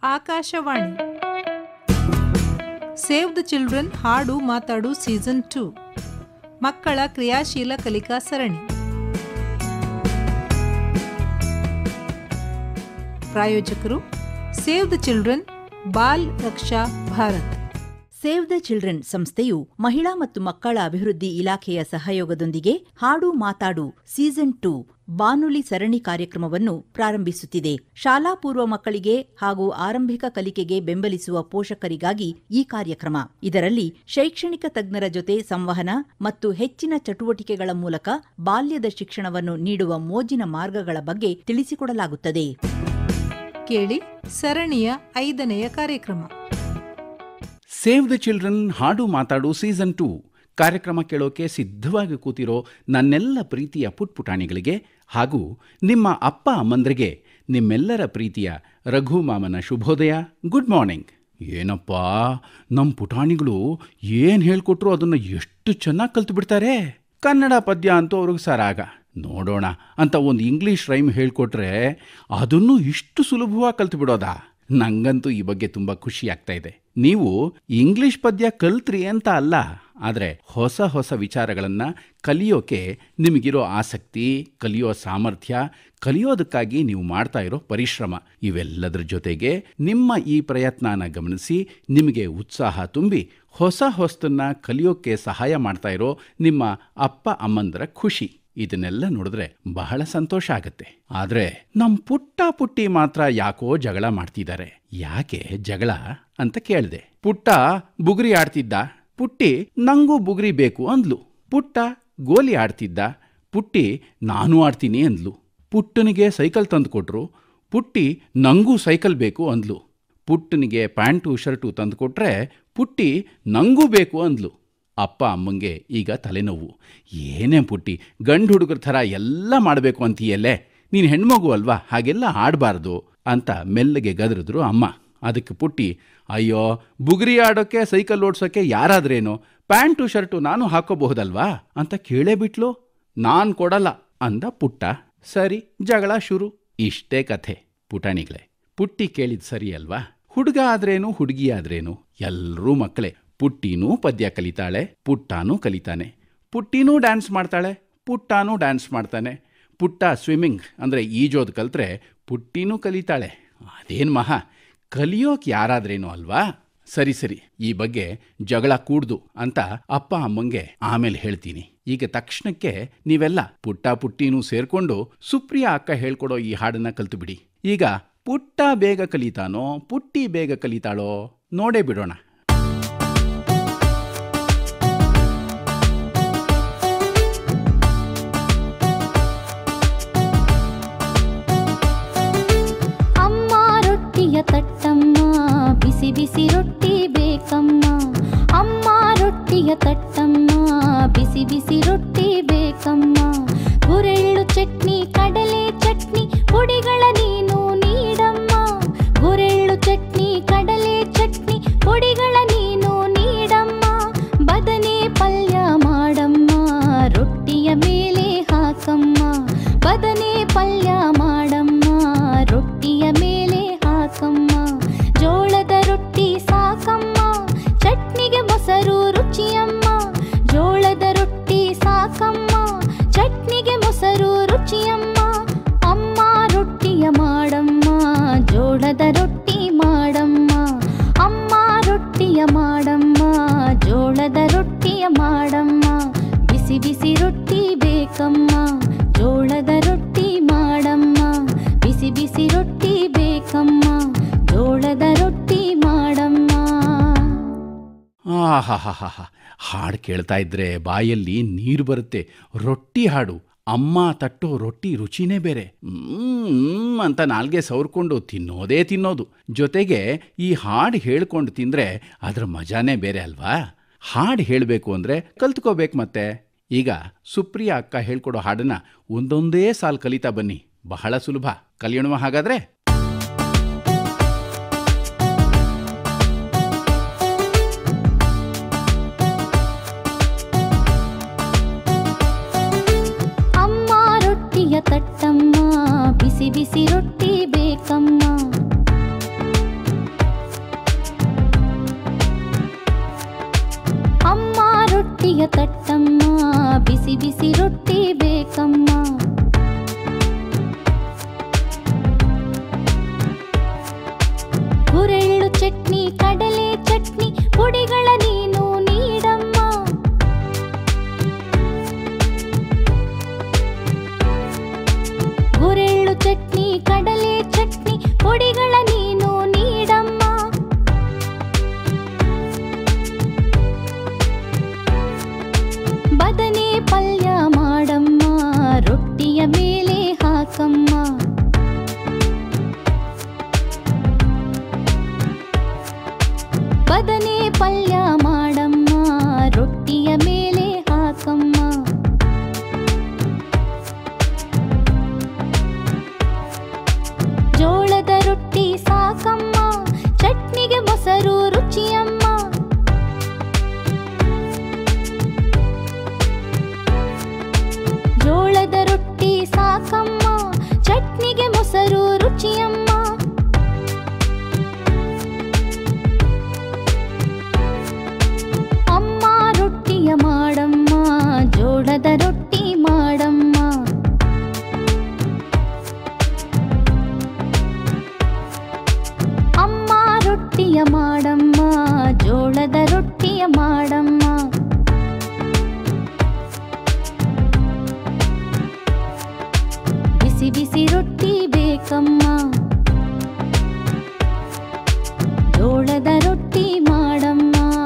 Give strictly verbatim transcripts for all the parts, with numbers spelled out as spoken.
Akashvani save the children ಹಾಡು ಮಾತಾಡು season two ಮಕ್ಕಳ ಕ್ರಿಯಾಶೀಲ ಕಲಿಕಾ ಸರಣಿ. ಪ್ರಾಯೋಜಕರು save the children, Bal Raksha Bharat. Save the children ಸಂಸ್ಥೆಯು ಮಹಿಳಾ ಮತ್ತು ಮಕ್ಕಳ ಅಭಿವೃದ್ಧಿ ಇಲಾಖೆಯ ಸಹಯೋಗದೊಂದಿಗೆ ಹಾಡು ಮಾತಾಡು ಸೀಸನ್ ಟೂ ಬಾನುಲಿ ಸರಣಿ ಕಾರ್ಯಕ್ರಮವನ್ನು ಪ್ರಾರಂಭಿಸುತ್ತಿದೆ. ಶಾಲಾ ಪೂರ್ವ ಮಕ್ಕಳಿಗೆ ಹಾಗೂ ಆರಂಭಿಕ ಕಲಿಕೆಗೆ ಬೆಂಬಲಿಸುವ ಪೋಷಕರಿಗಾಗಿ ಈ ಕಾರ್ಯಕ್ರಮ. ಇದರಲ್ಲಿ ಶೈಕ್ಷಣಿಕ ತಜ್ಞರ ಜೊತೆ ಸಂವಹನ ಮತ್ತು ಹೆಚ್ಚಿನ ಚಟುವಟಿಕೆಗಳ ಮೂಲಕ ಬಾಲ್ಯದ ಶಿಕ್ಷಣವನ್ನು ನೀಡುವ ಮೋಜಿನ ಮಾರ್ಗಗಳ ಬಗ್ಗೆ ತಿಳಿಸಿಕೊಡಲಾಗುತ್ತದೆ. ಕೇಳಿ ಸರಣಿಯ ಐದನೆಯ ಕಾರ್ಯಕ್ರಮ. ಸೇವ್ ದ ಚಿಲ್ಡ್ರನ್ ಹಾಡು ಮಾತಾಡು ಸೀಸನ್ ಟೂ ಕಾರ್ಯಕ್ರಮ ಕೇಳೋಕೆ ಸಿದ್ಧವಾಗಿ ಕೂತಿರೋ ನನ್ನೆಲ್ಲ ಪ್ರೀತಿಯ ಪುಟ್ಪುಟಾಣಿಗಳಿಗೆ ಹಾಗೂ ನಿಮ್ಮ ಅಪ್ಪ ಅಮ್ಮಂದ್ರಿಗೆ ನಿಮ್ಮೆಲ್ಲರ ಪ್ರೀತಿಯ ರಘು ಮಾಮನ ಶುಭೋದಯ. Good morning. ಏನಪ್ಪ ನಮ್ಮ ಪುಟಾಣಿಗಳು ಏನು ಹೇಳ್ಕೊಟ್ರು ಅದನ್ನು ಎಷ್ಟು ಚೆನ್ನಾಗಿ ಕಲ್ತು ಬಿಡ್ತಾರೆ. ಕನ್ನಡ ಪದ್ಯ ಅಂತೂ ಅವ್ರಿಗೆ ಸರಾಗ. ನೋಡೋಣ ಅಂತ ಒಂದು ಇಂಗ್ಲೀಷ್ ರೈಮ್ ಹೇಳ್ಕೊಟ್ರೆ ಅದನ್ನು ಇಷ್ಟು ಸುಲಭವಾಗಿ ಕಲ್ತು ಬಿಡೋದಾ? ನಂಗಂತೂ ಈ ಬಗ್ಗೆ ತುಂಬ ಖುಷಿ ಆಗ್ತಾ ಇದೆ. ನೀವು ಇಂಗ್ಲಿಷ್ ಪದ್ಯ ಕಲ್ತ್ರಿ ಅಂತ ಅಲ್ಲ, ಆದರೆ ಹೊಸ ಹೊಸ ವಿಚಾರಗಳನ್ನು ಕಲಿಯೋಕೆ ನಿಮಗಿರೋ ಆಸಕ್ತಿ, ಕಲಿಯೋ ಸಾಮರ್ಥ್ಯ, ಕಲಿಯೋದಕ್ಕಾಗಿ ನೀವು ಮಾಡ್ತಾ ಇರೋ ಪರಿಶ್ರಮ ಇವೆಲ್ಲದರ ಜೊತೆಗೆ ನಿಮ್ಮ ಈ ಪ್ರಯತ್ನನ ಗಮನಿಸಿ ನಿಮಗೆ ಉತ್ಸಾಹ ತುಂಬಿ ಹೊಸ ಹೊಸತನ್ನ ಕಲಿಯೋಕೆ ಸಹಾಯ ಮಾಡ್ತಾ ಇರೋ ನಿಮ್ಮ ಅಪ್ಪ ಅಮ್ಮಂದರ ಖುಷಿ, ಇದನ್ನೆಲ್ಲ ನೋಡಿದ್ರೆ ಬಹಳ ಸಂತೋಷ ಆಗತ್ತೆ. ಆದ್ರೆ ನಮ್ ಪುಟ್ಟ ಪುಟ್ಟಿ ಮಾತ್ರ ಯಾಕೋ ಜಗಳ ಮಾಡ್ತಿದ್ದಾರೆ. ಯಾಕೆ ಜಗಳ ಅಂತ ಕೇಳಿದೆ. ಪುಟ್ಟ ಬುಗುರಿ ಆಡ್ತಿದ್ದ, ಪುಟ್ಟಿ ನಂಗೂ ಬುಗುರಿ ಬೇಕು ಅಂದ್ಲು. ಪುಟ್ಟ ಗೋಲಿ ಆಡ್ತಿದ್ದ, ಪುಟ್ಟಿ ನಾನು ಆಡ್ತೀನಿ ಅಂದ್ಲು. ಪುಟ್ಟನಿಗೆ ಸೈಕಲ್ ತಂದು ಕೊಟ್ರು, ಪುಟ್ಟಿ ನಂಗೂ ಸೈಕಲ್ ಬೇಕು ಅಂದ್ಲು. ಪುಟ್ಟನಿಗೆ ಪ್ಯಾಂಟು ಶರ್ಟು ತಂದು ಕೊಟ್ರೆ ಪುಟ್ಟಿ ನಂಗೂ ಬೇಕು ಅಂದ್ಲು. ಅಪ್ಪ ಅಮ್ಮಂಗೆ ಈಗ ತಲೆನೋವು. ಏನೇ ಪುಟ್ಟಿ, ಗಂಡು ಹುಡುಗರ ಥರ ಎಲ್ಲ ಮಾಡಬೇಕು ಅಂತೀಯಲ್ಲೇ, ನೀನು ಹೆಣ್ಮಗು ಅಲ್ವಾ, ಹಾಗೆಲ್ಲ ಆಡಬಾರ್ದು ಅಂತ ಮೆಲ್ಲಗೆ ಗದರಿದ್ರು ಅಮ್ಮ. ಅದಕ್ಕೆ ಪುಟ್ಟಿ, ಅಯ್ಯೋ ಬುಗುರಿ ಆಡೋಕ್ಕೆ ಸೈಕಲ್ ಓಡ್ಸೋಕ್ಕೆ ಯಾರಾದ್ರೇನು, ಪ್ಯಾಂಟು ಶರ್ಟು ನಾನು ಹಾಕೋಬಹುದಲ್ವಾ ಅಂತ ಕೇಳೇ ಬಿಟ್ಲು. ನಾನು ಕೊಡಲ್ಲ ಅಂದ ಪುಟ್ಟ. ಸರಿ, ಜಗಳ ಶುರು. ಇಷ್ಟೇ ಕಥೆ ಪುಟಾಣಿಗಳೇ. ಪುಟ್ಟಿ ಕೇಳಿದ್ ಸರಿ ಅಲ್ವಾ? ಹುಡುಗ ಆದ್ರೇನು ಹುಡುಗಿ ಆದ್ರೇನು ಎಲ್ಲರೂ ಮಕ್ಕಳೇ. ಪುಟ್ಟಿನೂ ಪದ್ಯ ಕಲಿತಾಳೆ, ಪುಟ್ಟಾನೂ ಕಲಿತಾನೆ. ಪುಟ್ಟಿನೂ ಡ್ಯಾನ್ಸ್ ಮಾಡ್ತಾಳೆ, ಪುಟ್ಟಾನೂ ಡ್ಯಾನ್ಸ್ ಮಾಡ್ತಾನೆ. ಪುಟ್ಟ ಸ್ವಿಮ್ಮಿಂಗ್ ಅಂದರೆ ಈಜೋದು ಕಲಿತ್ರೆ ಪುಟ್ಟಿನೂ ಕಲಿತಾಳೆ. ಅದೇನು ಮಹಾ, ಕಲಿಯೋಕೆ ಯಾರಾದ್ರೇನು ಅಲ್ವಾ? ಸರಿ ಸರಿ, ಈ ಬಗ್ಗೆ ಜಗಳ ಕೂಡ್ದು ಅಂತ ಅಪ್ಪ ಅಮ್ಮಂಗೆ ಆಮೇಲೆ ಹೇಳ್ತೀನಿ. ಈಗ ತಕ್ಷಣಕ್ಕೆ ನೀವೆಲ್ಲ ಪುಟ್ಟ ಪುಟ್ಟಿನೂ ಸೇರ್ಕೊಂಡು ಸುಪ್ರಿಯಾ ಅಕ್ಕ ಹೇಳ್ಕೊಡೋ ಈ ಹಾಡನ್ನ ಕಲ್ತು ಬಿಡಿ. ಈಗ ಪುಟ್ಟ ಬೇಗ ಕಲಿತಾನೋ ಪುಟ್ಟಿ ಬೇಗ ಕಲಿತಾಳೋ ನೋಡೇ ಬಿಡೋಣ. ತಟ್ಟಮ್ಮ ಬಿಸಿ ಬಿಸಿ ರೊಟ್ಟಿ ಬೇಕಮ್ಮ, ಅಮ್ಮ ರೊಟ್ಟಿಯ ತಟ್ಟಮ್ಮ ಬಿಸಿ ಬಿಸಿ ರೊಟ್ಟಿ ಬೇಕಮ್ಮ. ಗುರೆಳ್ಳು ಚಟ್ನಿ ಕಡಲೆ ಚಟ್ನಿ ಪುಡಿಗಳ ನೀನು ನೀಡಮ್ಮ, ಗುರೆಳ್ಳು ಚಟ್ನಿ ಕಡಲೆ ಚಟ್ನಿ ಪುಡಿಗಳ ನೀನು ನೀಡಮ್ಮ. ಬದನೆ ಪಲ್ಯ ಮಾಡಮ್ಮ ರೊಟ್ಟಿಯ ಮೇಲೆ ಹಾಕಮ್ಮ, ಬದನೆ ಪಲ್ಯ ಮಾಡಮ್ಮ ರೊಟ್ಟಿಯ ಮೇಲೆ ಹಾಕಮ್ಮ. ಜೋಳದ ರೊಟ್ಟಿ ಸಾಕಮ್ಮ ಚಟ್ನಿಗೆ ಮೊಸರು ರುಚಿಯಮ್ಮ, ಜೋಳದ ರೊಟ್ಟಿ ಸಾಕಮ್ಮ ಚಟ್ನಿಗೆ ಮೊಸರು ರುಚಿಯಮ್ಮ. ಅಮ್ಮ ರೊಟ್ಟಿಯ ಮಾಡಮ್ಮ ಜೋಳದ ರೊಟ್ಟಿ ಮಾಡಮ್ಮ, ಅಮ್ಮ ರೊಟ್ಟಿಯ ಮಾಡಮ್ಮ ಜೋಳದ ರೊಟ್ಟಿಯ ಮಾಡಮ್ಮ. ಬಿಸಿ ಬಿಸಿ ರೊಟ್ಟಿ ಬೇಕಮ್ಮ ಜೋಳದ ರೊಟ್ಟಿ ಮಾಡಮ್ಮ, ಬಿಸಿ ಬಿಸಿ ರೊಟ್ಟಿ ಬೇಕಮ್ಮ ಜೋಳದ ರೊಟ್ಟಿ ಮಾಡಮ್ಮ. ಆಹಾಹಾಹಾ, ಹಾಡು ಕೇಳ್ತಾ ಇದ್ರೆ ಬಾಯಲ್ಲಿ ನೀರು ಬರುತ್ತೆ. ರೊಟ್ಟಿ ಹಾಡು, ಅಮ್ಮ ತಟ್ಟೋ ರೊಟ್ಟಿ ರುಚಿನೇ ಬೇರೆ. ಹ್ಮ್ ಅಂತ ನಾಲ್ಗೆ ಸವರ್ಕೊಂಡು ತಿನ್ನೋದೇ ತಿನ್ನೋದು. ಜೊತೆಗೆ ಈ ಹಾಡು ಹೇಳ್ಕೊಂಡು ತಿಂದ್ರೆ ಅದ್ರ ಮಜಾನೇ ಬೇರೆ ಅಲ್ವಾ? ಹಾಡು ಹೇಳಬೇಕು ಅಂದರೆ ಕಲ್ತ್ಕೋಬೇಕು ಮತ್ತೆ. ಈಗ ಸುಪ್ರಿಯಾ ಅಕ್ಕ ಹೇಳ್ಕೊಡೋ ಹಾಡನ್ನ ಒಂದೊಂದೇ ಸಾಲು ಕಲಿತಾ ಬನ್ನಿ. ಬಹಳ ಸುಲಭ. ಕಲಿಯೋಣ ಹಾಗಾದ್ರೆ. ಅಮ್ಮ ರೊಟ್ಟಿಯ ತಟ್ಟಮ್ಮ ಬಿಸಿ ಬಿಸಿ ರೊಟ್ಟಿ ಬೇಕಮ್ಮ, ರೊಟ್ಟಿಯ ತಟ್ಟಮ್ಮ ಬಿಸಿ ಬಿಸಿ ರೊಟ್ಟಿ ಬೇಕಮ್ಮ. ಹುರೆಳ್ಳು ಚಟ್ನಿ ಕಡಲೆ ಚಟ್ನಿ ಪುಡಿಗಳ ನೀನು ನೀಡಮ್ಮ. ಹುರೆಳ್ಳು ಚಟ್ನಿ ಕಡಲೆ ಚಟ್ನಿ ಪುಡಿಗಳ ನೀನು ನೀಡಮ್ಮ. ಬದನೆ ಪಲ್ಯ ಮಾಡಮ್ಮ ರೊಟ್ಟಿಯ ಮೇಲೆ ಹಾಕಮ್ಮ. ಬದನೆ ಪಲ್ಯ ಮಾಡಮ್ಮ ರೊಟ್ಟಿಯ ಮೇಲೆ ಹಾಕಮ್ಮ. ಜೋಳದ ರೊಟ್ಟಿ ಸಾಕಮ್ಮ ಚಟ್ನಿಗೆ ಮೊಸರು ರುಚಿಯಮ್ಮ. ಜೋಳದ ರೊಟ್ಟಿ ಸಾಕಮ್ಮ ಚಟ್ನಿಗೆ ಮೊಸರು ರುಚಿಯಮ್ಮ. ಅಮ್ಮ ರೊಟ್ಟಿಯ ಮಾಡಮ್ಮ ಜೋಳದ ರೊಟ್ಟಿ ಮಾಡಮ್ಮ. ಅಮ್ಮ ರೊಟ್ಟಿಯ ಮಾಡಮ್ಮ ಜೋಳದ ರೊಟ್ಟಿಯ ಮಾಡಮ್ಮ. ಬಿಸಿ ಬಿಸಿ ರೊಟ್ಟಿ ಬೇಕಮ್ಮ ಜೋಳದ ರೊಟ್ಟಿ ಮಾಡಮ್ಮ.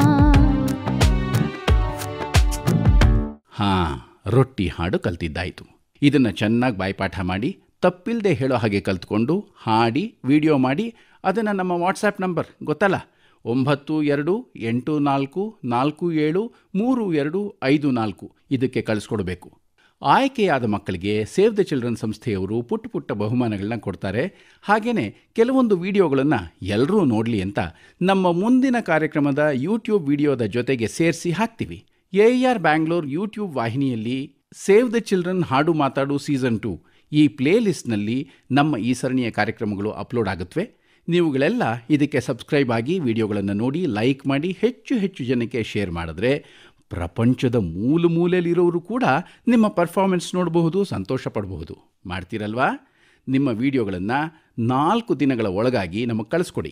ಹಾ, ರೊಟ್ಟಿ ಹಾಡು ಕಲ್ತಿದ್ದಾಯಿತು. ಇದನ್ನು ಚೆನ್ನಾಗಿ ಬಾಯ್ಪಾಠ ಮಾಡಿ ತಪ್ಪಿಲ್ಲದೆ ಹೇಳೋ ಹಾಗೆ ಕಲ್ತ್ಕೊಂಡು ಹಾಡಿ ವಿಡಿಯೋ ಮಾಡಿ ಅದನ್ನು ನಮ್ಮ ವಾಟ್ಸಾಪ್ ನಂಬರ್ ಗೊತ್ತಲ್ಲ, ಒಂಬತ್ತು ಎರಡು ಎಂಟು ನಾಲ್ಕು ನಾಲ್ಕು ಏಳು ಮೂರು ಎರಡು ಐದು ನಾಲ್ಕು ಇದಕ್ಕೆ ಕಳಿಸ್ಕೊಡ್ಬೇಕು. ಆಯ್ಕೆಯಾದ ಮಕ್ಕಳಿಗೆ ಸೇವ್ ದ ಚಿಲ್ಡ್ರನ್ ಸಂಸ್ಥೆಯವರು ಪುಟ್ಟ ಪುಟ್ಟ ಬಹುಮಾನಗಳನ್ನ ಕೊಡ್ತಾರೆ. ಹಾಗೆಯೇ ಕೆಲವೊಂದು ವಿಡಿಯೋಗಳನ್ನು ಎಲ್ಲರೂ ನೋಡಲಿ ಅಂತ ನಮ್ಮ ಮುಂದಿನ ಕಾರ್ಯಕ್ರಮದ ಯೂಟ್ಯೂಬ್ ವಿಡಿಯೋದ ಜೊತೆಗೆ ಸೇರಿಸಿ ಹಾಕ್ತೀವಿ. ಎ ಆರ್ ಬ್ಯಾಂಗ್ಳೂರ್ ಯೂಟ್ಯೂಬ್ ವಾಹಿನಿಯಲ್ಲಿ ಸೇವ್ ದ ಚಿಲ್ಡ್ರನ್ ಹಾಡು ಮಾತಾಡು ಸೀಸನ್ ಟು ಈ ಪ್ಲೇ ಲಿಸ್ಟ್ನಲ್ಲಿ ನಮ್ಮ ಈ ಸರಣಿಯ ಕಾರ್ಯಕ್ರಮಗಳು ಅಪ್ಲೋಡ್ ಆಗುತ್ತವೆ. ನೀವುಗಳೆಲ್ಲ ಇದಕ್ಕೆ ಸಬ್ಸ್ಕ್ರೈಬ್ ಆಗಿ ವಿಡಿಯೋಗಳನ್ನು ನೋಡಿ ಲೈಕ್ ಮಾಡಿ ಹೆಚ್ಚು ಹೆಚ್ಚು ಜನಕ್ಕೆ ಶೇರ್ ಮಾಡಿದ್ರೆ ಪ್ರಪಂಚದ ಮೂಲೆ ಮೂಲೆಯಲ್ಲಿರೋರು ಕೂಡ ನಿಮ್ಮ ಪರ್ಫಾರ್ಮೆನ್ಸ್ ನೋಡಬಹುದು, ಸಂತೋಷ ಪಡಬಹುದು. ಮಾಡ್ತೀರಲ್ವಾ? ನಿಮ್ಮ ವಿಡಿಯೋಗಳನ್ನು ನಾಲ್ಕು ದಿನಗಳ ಒಳಗಾಗಿ ನಮಗೆ ಕಳಿಸ್ಕೊಡಿ.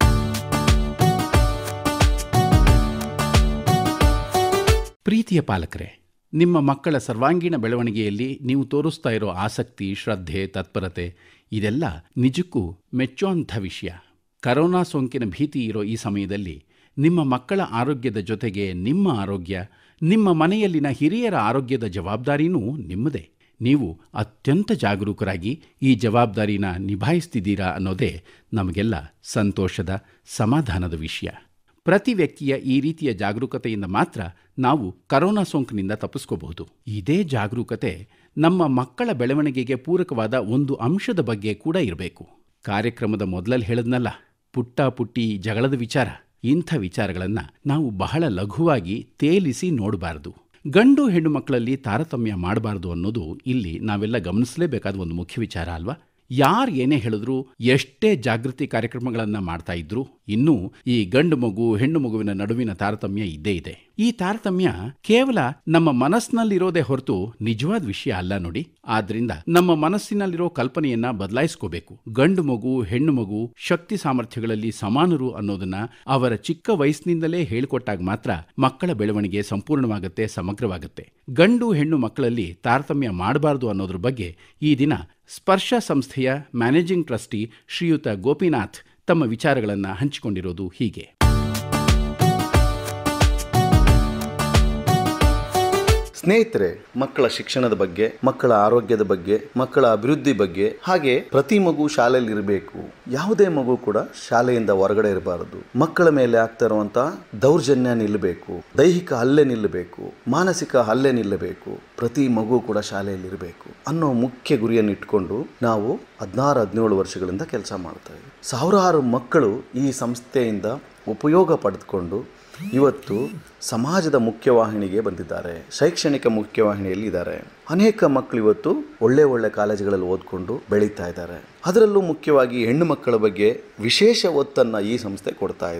ಪ್ರೀತಿಯ ಪಾಲಕರೇ, ನಿಮ್ಮ ಮಕ್ಕಳ ಸರ್ವಾಂಗೀಣ ಬೆಳವಣಿಗೆಯಲ್ಲಿ ನೀವು ತೋರಿಸ್ತಾ ಇರೋ ಆಸಕ್ತಿ, ಶ್ರದ್ಧೆ, ತತ್ಪರತೆ ಇದೆಲ್ಲ ನಿಜಕ್ಕೂ ಮೆಚ್ಚುವಂಥ ವಿಷಯ. ಕರೋನಾ ಸೋಂಕಿನ ಭೀತಿ ಇರೋ ಈ ಸಮಯದಲ್ಲಿ ನಿಮ್ಮ ಮಕ್ಕಳ ಆರೋಗ್ಯದ ಜೊತೆಗೆ ನಿಮ್ಮ ಆರೋಗ್ಯ, ನಿಮ್ಮ ಮನೆಯಲ್ಲಿನ ಹಿರಿಯರ ಆರೋಗ್ಯದ ಜವಾಬ್ದಾರಿನೂ ನಿಮ್ಮದೇ. ನೀವು ಅತ್ಯಂತ ಜಾಗರೂಕರಾಗಿ ಈ ಜವಾಬ್ದಾರಿನ ನಿಭಾಯಿಸ್ತಿದ್ದೀರಾ ಅನ್ನೋದೇ ನಮಗೆಲ್ಲ ಸಂತೋಷದ, ಸಮಾಧಾನದ ವಿಷಯ. ಪ್ರತಿ ವ್ಯಕ್ತಿಯ ಈ ರೀತಿಯ ಜಾಗರೂಕತೆಯಿಂದ ಮಾತ್ರ ನಾವು ಕರೋನಾ ಸೋಂಕಿನಿಂದ ತಪ್ಪಿಸ್ಕೋಬಹುದು. ಇದೇ ಜಾಗರೂಕತೆ ನಮ್ಮ ಮಕ್ಕಳ ಬೆಳವಣಿಗೆಗೆ ಪೂರಕವಾದ ಒಂದು ಅಂಶದ ಬಗ್ಗೆ ಕೂಡ ಇರಬೇಕು. ಕಾರ್ಯಕ್ರಮದ ಮೊದಲಲ್ಲಿ ಹೇಳಿದ್ನಲ್ಲ, ಪುಟ್ಟ ಪುಟ್ಟಿ ಜಗಳದ ವಿಚಾರ. ಇಂಥ ವಿಚಾರಗಳನ್ನು ನಾವು ಬಹಳ ಲಘುವಾಗಿ ತೇಲಿಸಿ ನೋಡಬಾರದು. ಗಂಡು ಹೆಣ್ಣು ಮಕ್ಕಳಲ್ಲಿ ತಾರತಮ್ಯ ಮಾಡಬಾರ್ದು ಅನ್ನೋದು ಇಲ್ಲಿ ನಾವೆಲ್ಲ ಗಮನಿಸಲೇಬೇಕಾದ ಒಂದು ಮುಖ್ಯ ವಿಚಾರ ಅಲ್ವಾ? ಯಾರು ಏನೇ ಹೇಳಿದ್ರು, ಎಷ್ಟೇ ಜಾಗೃತಿ ಕಾರ್ಯಕ್ರಮಗಳನ್ನು ಮಾಡ್ತಾ ಇದ್ರು, ಇನ್ನೂ ಈ ಗಂಡು ಮಗು ಹೆಣ್ಣು ಮಗುವಿನ ನಡುವಿನ ತಾರತಮ್ಯ ಇದ್ದೇ ಇದೆ. ಈ ತಾರತಮ್ಯ ಕೇವಲ ನಮ್ಮ ಮನಸ್ಸಿನಲ್ಲಿರೋದೇ ಹೊರತು ನಿಜವಾದ ವಿಷಯ ಅಲ್ಲ ನೋಡಿ. ಆದ್ರಿಂದ ನಮ್ಮ ಮನಸ್ಸಿನಲ್ಲಿರೋ ಕಲ್ಪನೆಯನ್ನ ಬದಲಾಯಿಸ್ಕೋಬೇಕು. ಗಂಡು ಮಗು ಹೆಣ್ಣು ಮಗು ಶಕ್ತಿ ಸಾಮರ್ಥ್ಯಗಳಲ್ಲಿ ಸಮಾನರು ಅನ್ನೋದನ್ನ ಅವರ ಚಿಕ್ಕ ವಯಸ್ಸಿನಿಂದಲೇ ಹೇಳಿಕೊಟ್ಟಾಗ ಮಾತ್ರ ಮಕ್ಕಳ ಬೆಳವಣಿಗೆ ಸಂಪೂರ್ಣವಾಗುತ್ತೆ, ಸಮಗ್ರವಾಗುತ್ತೆ. ಗಂಡು ಹೆಣ್ಣು ಮಕ್ಕಳಲ್ಲಿ ತಾರತಮ್ಯ ಮಾಡಬಾರದು ಅನ್ನೋದ್ರ ಬಗ್ಗೆ ಈ ದಿನ ಸ್ಪರ್ಶ ಸಂಸ್ಥೆಯ ಮ್ಯಾನೇಜಿಂಗ್ ಟ್ರಸ್ಟಿ ಶ್ರೀಯುತ ಗೋಪಿನಾಥ್ ತಮ್ಮ ವಿಚಾರಗಳನ್ನು ಹಂಚಿಕೊಂಡಿರೋದು ಹೀಗೆ. ಸ್ನೇಹಿತರೆ, ಮಕ್ಕಳ ಶಿಕ್ಷಣದ ಬಗ್ಗೆ, ಮಕ್ಕಳ ಆರೋಗ್ಯದ ಬಗ್ಗೆ, ಮಕ್ಕಳ ಅಭಿವೃದ್ಧಿ ಬಗ್ಗೆ, ಹಾಗೆ ಪ್ರತಿ ಮಗು ಶಾಲೆಯಲ್ಲಿ ಇರಬೇಕು. ಯಾವುದೇ ಮಗು ಕೂಡ ಶಾಲೆಯಿಂದ ಹೊರಗಡೆ ಇರಬಾರದು. ಮಕ್ಕಳ ಮೇಲೆ ಆಗ್ತಾ ಇರುವಂತಹ ದೌರ್ಜನ್ಯ ನಿಲ್ಲಬೇಕು, ದೈಹಿಕ ಹಲ್ಲೆ ನಿಲ್ಲಬೇಕು, ಮಾನಸಿಕ ಹಲ್ಲೆ ನಿಲ್ಲಬೇಕು. ಪ್ರತಿ ಮಗು ಕೂಡ ಶಾಲೆಯಲ್ಲಿ ಇರಬೇಕು ಅನ್ನೋ ಮುಖ್ಯ ಗುರಿಯನ್ನು ಇಟ್ಕೊಂಡು ನಾವು ಹದಿನಾರು ಹದಿನೇಳು ವರ್ಷಗಳಿಂದ ಕೆಲಸ ಮಾಡ್ತಾ ಇದ್ದೀವಿ. ಸಾವಿರಾರು ಮಕ್ಕಳು ಈ ಸಂಸ್ಥೆಯಿಂದ ಉಪಯೋಗ ಪಡೆದುಕೊಂಡು ಇವತ್ತು ಸಮಾಜದ ಮುಖ್ಯವಾಹಿನಿಗೆ ಬಂದಿದ್ದಾರೆ, ಶೈಕ್ಷಣಿಕ ಮುಖ್ಯವಾಹಿನಿಯಲ್ಲಿ ಇದ್ದಾರೆ. ಅನೇಕ ಮಕ್ಕಳು ಇವತ್ತು ಒಳ್ಳೆ ಒಳ್ಳೆ ಕಾಲೇಜುಗಳಲ್ಲಿ ಓದ್ಕೊಂಡು ಬೆಳೀತಾ ಇದ್ದಾರೆ. ಅದರಲ್ಲೂ ಮುಖ್ಯವಾಗಿ ಹೆಣ್ಣು ಮಕ್ಕಳ ಬಗ್ಗೆ ವಿಶೇಷ ಒತ್ತನ್ನು ಈ ಸಂಸ್ಥೆ ಕೊಡ್ತಾ ಇದೆ.